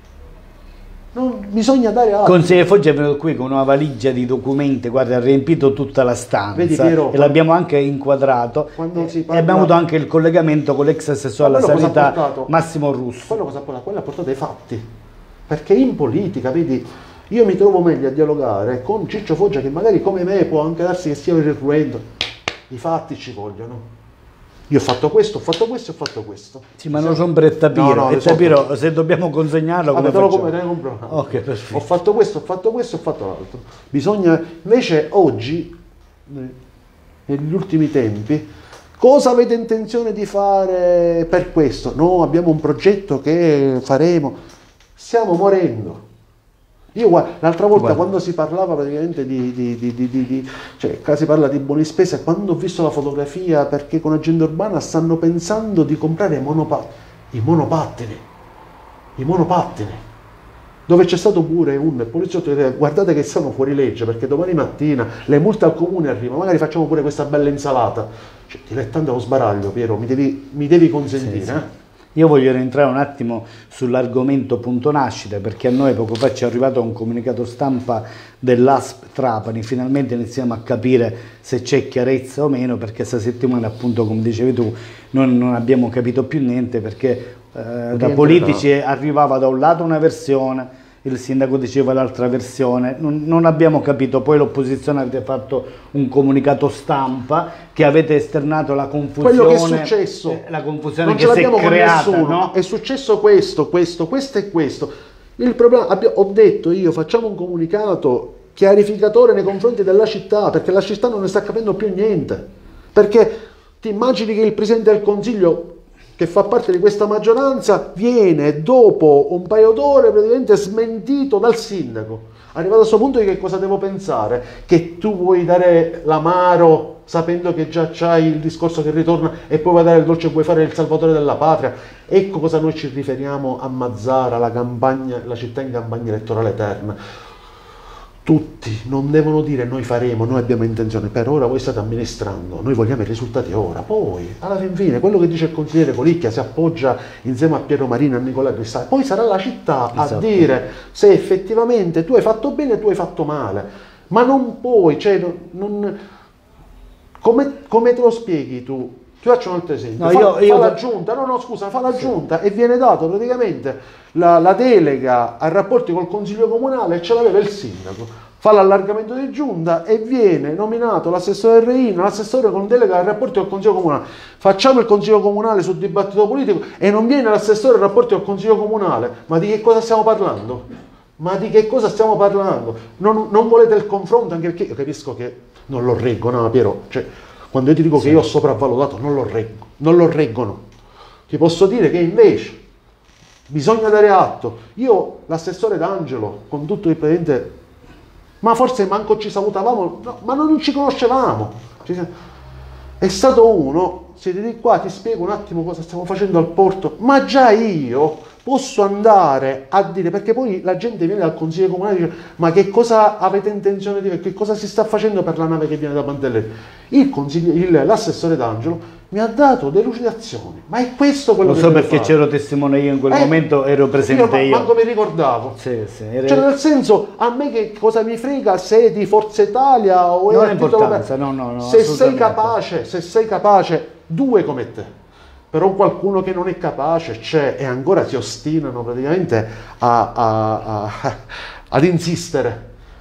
Non bisogna dare altro. Consigliere Foggia è venuto qui con una valigia di documenti, guarda, ha riempito tutta la stanza. Vedi, Piero, e l'abbiamo anche inquadrato quando si e parla... abbiamo avuto anche il collegamento con l'ex assessore alla sanità Massimo Russo. Quello cosa ha portato? Quello ha portato ai fatti, perché in politica, vedi, io mi trovo meglio a dialogare con Ciccio Foggia, che magari come me può anche darsi che stia irruendo, i fatti ci vogliono. Io ho fatto questo, ho fatto questo e ho fatto questo. Sì, ma non sono per Tapiro, no, no, e Tapiro, se dobbiamo consegnarlo, come facciamo? Come te ne compro. Okay, perfetto. Ho fatto questo, ho fatto questo, ho fatto l'altro. Bisogna, invece oggi, negli ultimi tempi, cosa avete intenzione di fare per questo? No, abbiamo un progetto che faremo. Stiamo morendo. Io l'altra volta, guarda, quando si parlava praticamente di, di, di, di, di cioè si parla di buoni spese, quando ho visto la fotografia, perché con Agenda Urbana stanno pensando di comprare monopattini, i monopattini, i monopattini, dove c'è stato pure un poliziotto che dice, guardate che sono fuori legge, perché domani mattina le multe al comune arrivano, magari facciamo pure questa bella insalata. Cioè, dilettante allo sbaraglio, Piero, mi devi, mi devi consentire, sì, sì. Eh? Io voglio rientrare un attimo sull'argomento punto nascita, perché a noi poco fa ci è arrivato un comunicato stampa dell'A S P Trapani, finalmente iniziamo a capire se c'è chiarezza o meno, perché questa settimana, appunto, come dicevi tu, non, non abbiamo capito più niente, perché eh, da politici arrivava da un lato una versione, il sindaco diceva l'altra versione, non, non abbiamo capito. Poi l'opposizione avete fatto un comunicato stampa che avete esternato la confusione. Quello che è successo, eh, la confusione non che si è creata, nessuno, no? È successo questo, questo, questo e questo. Il problema, abbia, ho detto io, facciamo un comunicato chiarificatore nei confronti della città, perché la città non ne sta capendo più niente. Perché ti immagini che il Presidente del Consiglio, che fa parte di questa maggioranza, viene dopo un paio d'ore praticamente smentito dal sindaco. Arrivato a questo punto, di che cosa devo pensare? Che tu vuoi dare l'amaro sapendo che già c'hai il discorso che ritorna e poi vuoi dare il dolce e vuoi fare il salvatore della patria? Ecco cosa noi ci riferiamo a Mazara, la campagna, la città in campagna elettorale eterna. Tutti non devono dire noi faremo, noi abbiamo intenzione, per ora voi state amministrando, noi vogliamo i risultati ora. Poi, alla fin fine, quello che dice il consigliere Colicchia si appoggia insieme a Piero Marino e a Nicola Cristale, poi sarà la città a esatto. dire se effettivamente tu hai fatto bene e tu hai fatto male, ma non puoi, cioè, non, come, come te lo spieghi tu Ti faccio un altro esempio, No, fa, io, io... fa la giunta, no no scusa, fa la giunta e viene dato praticamente la, la delega ai rapporti col consiglio comunale e ce l'aveva il sindaco. Fa l'allargamento di giunta e viene nominato l'assessore Reino, l'assessore con delega ai rapporti col consiglio comunale. Facciamo il consiglio comunale sul dibattito politico e non viene l'assessore ai rapporti col consiglio comunale. Ma di che cosa stiamo parlando? Ma di che cosa stiamo parlando? Non, non volete il confronto, anche perché io capisco che non lo reggono, no, Piero, cioè, quando io ti dico sì. che io ho sopravvalutato, non lo reggo, non lo reggono. Ti posso dire che invece bisogna dare atto. Io, l'assessore D'Angelo, con tutto il presente, ma forse manco ci salutavamo, no, ma non ci conoscevamo. È stato uno, siete di qua, ti spiego un attimo cosa stiamo facendo al porto, ma già io posso andare a dire, perché poi la gente viene dal consiglio comunale e dice ma che cosa avete intenzione di dire, che cosa si sta facendo per la nave che viene da Pantelleria? Il consiglio, l'assessore D'Angelo mi ha dato delucidazioni, ma è questo quello Lo che so perché c'ero testimone io in quel eh, momento, ero presente io. Ma manco mi ricordavo. Sì, sì, era... Cioè nel senso, a me che cosa mi frega se è di Forza Italia o non è è importanza, no, no, no, se sei capace, se sei capace, due come te. Però qualcuno che non è capace c'è e ancora si ostinano praticamente a, a, a, ad insistere.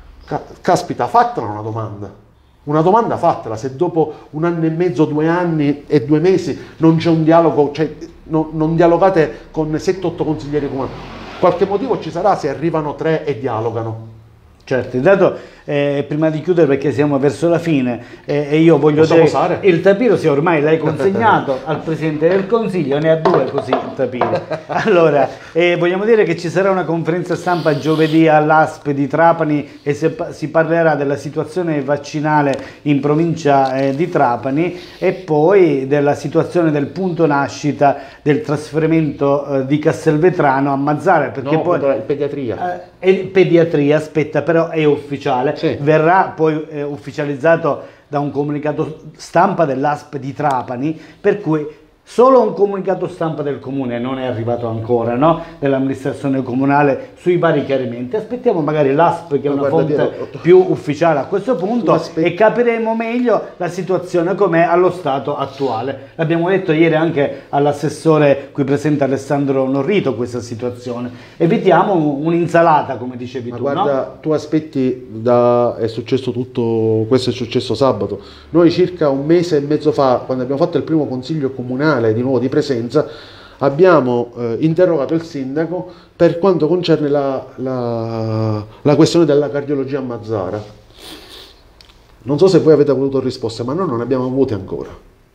Caspita, fatela una domanda. Una domanda fatela, se dopo un anno e mezzo, due anni e due mesi non c'è un dialogo, cioè non, non dialogate con sette otto consiglieri comunali. Qualche motivo ci sarà se arrivano tre e dialogano. Certo, intanto eh, prima di chiudere perché siamo verso la fine eh, e io voglio Posso dire posare? Il tapiro sì, ormai l'hai consegnato al Presidente del Consiglio, ne ha due così il tapiro. Allora, eh, vogliamo dire che ci sarà una conferenza stampa giovedì all'A S P di Trapani e se, si parlerà della situazione vaccinale in provincia eh, di Trapani e poi della situazione del punto nascita del trasferimento eh, di Castelvetrano a Mazzara, perché no, poi pediatria. Eh, pediatria, aspetta, però è ufficiale, sì. verrà poi eh, ufficializzato da un comunicato stampa dell'A S P di Trapani, per cui solo un comunicato stampa del comune non è arrivato ancora, no? Dell'amministrazione comunale sui vari chiarimenti. Aspettiamo magari l'A S P che è una fonte Piero, più ufficiale a questo punto e capiremo meglio la situazione com'è allo stato attuale. L'abbiamo detto ieri anche all'assessore qui presente Alessandro Norrito questa situazione. Evitiamo un'insalata, come dicevi Ma tu, guarda, no? tu aspetti, da, è successo tutto, questo è successo sabato. Noi circa un mese e mezzo fa, quando abbiamo fatto il primo consiglio comunale di nuovo di presenza, abbiamo eh, interrogato il sindaco per quanto concerne la, la, la questione della cardiologia a Mazzara. Non so se voi avete avuto risposte, ma noi non abbiamo avute ancora.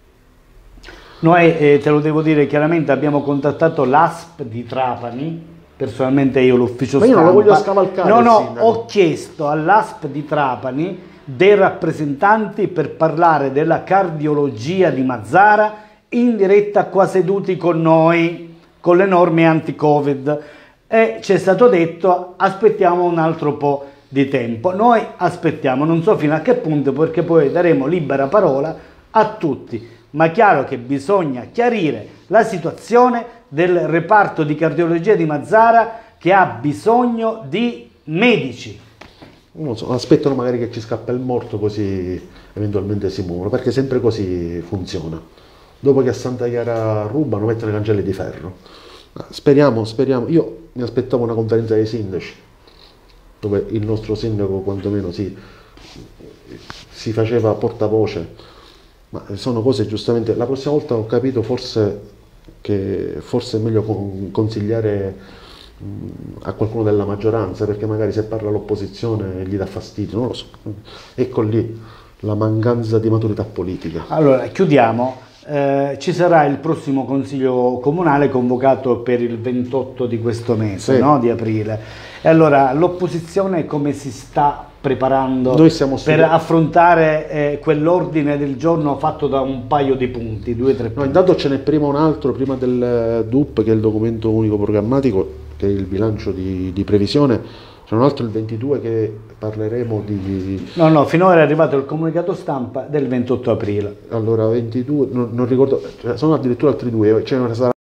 Noi, eh, te lo devo dire chiaramente, abbiamo contattato l'A S P di Trapani, personalmente io l'ufficio stampa. Ma io non lo voglio scavalcare. No, no, ho chiesto all'A S P di Trapani dei rappresentanti per parlare della cardiologia di Mazzara in diretta qua seduti con noi, con le norme anti-Covid, e ci è stato detto aspettiamo un altro po' di tempo. Noi aspettiamo, non so fino a che punto, perché poi daremo libera parola a tutti, ma è chiaro che bisogna chiarire la situazione del reparto di cardiologia di Mazzara che ha bisogno di medici. Non so, aspettano magari che ci scappa il morto così eventualmente si muovono, perché sempre così funziona. Dopo che a Santa Chiara rubano, mettono i cancelli di ferro. Speriamo, speriamo. Io mi aspettavo una conferenza dei sindaci, dove il nostro sindaco quantomeno si, si faceva portavoce. Ma sono cose giustamente... La prossima volta ho capito forse che forse è meglio consigliare a qualcuno della maggioranza, perché magari se parla l'opposizione gli dà fastidio, non lo so. Ecco lì la mancanza di maturità politica. Allora, chiudiamo. Eh, ci sarà il prossimo consiglio comunale convocato per il ventotto di questo mese, sì. no? Di aprile. E allora l'opposizione come si sta preparando Noi siamo per solo... affrontare eh, quell'ordine del giorno fatto da un paio di punti, due o tre punti? No, intanto ce n'è prima un altro, prima del D U P, che è il documento unico programmatico, che è il bilancio di, di previsione. C'è un altro il ventidue che parleremo di... No, no, finora è arrivato il comunicato stampa del ventotto aprile. Allora, ventidue, non, non ricordo, cioè, sono addirittura altri due, cioè sarà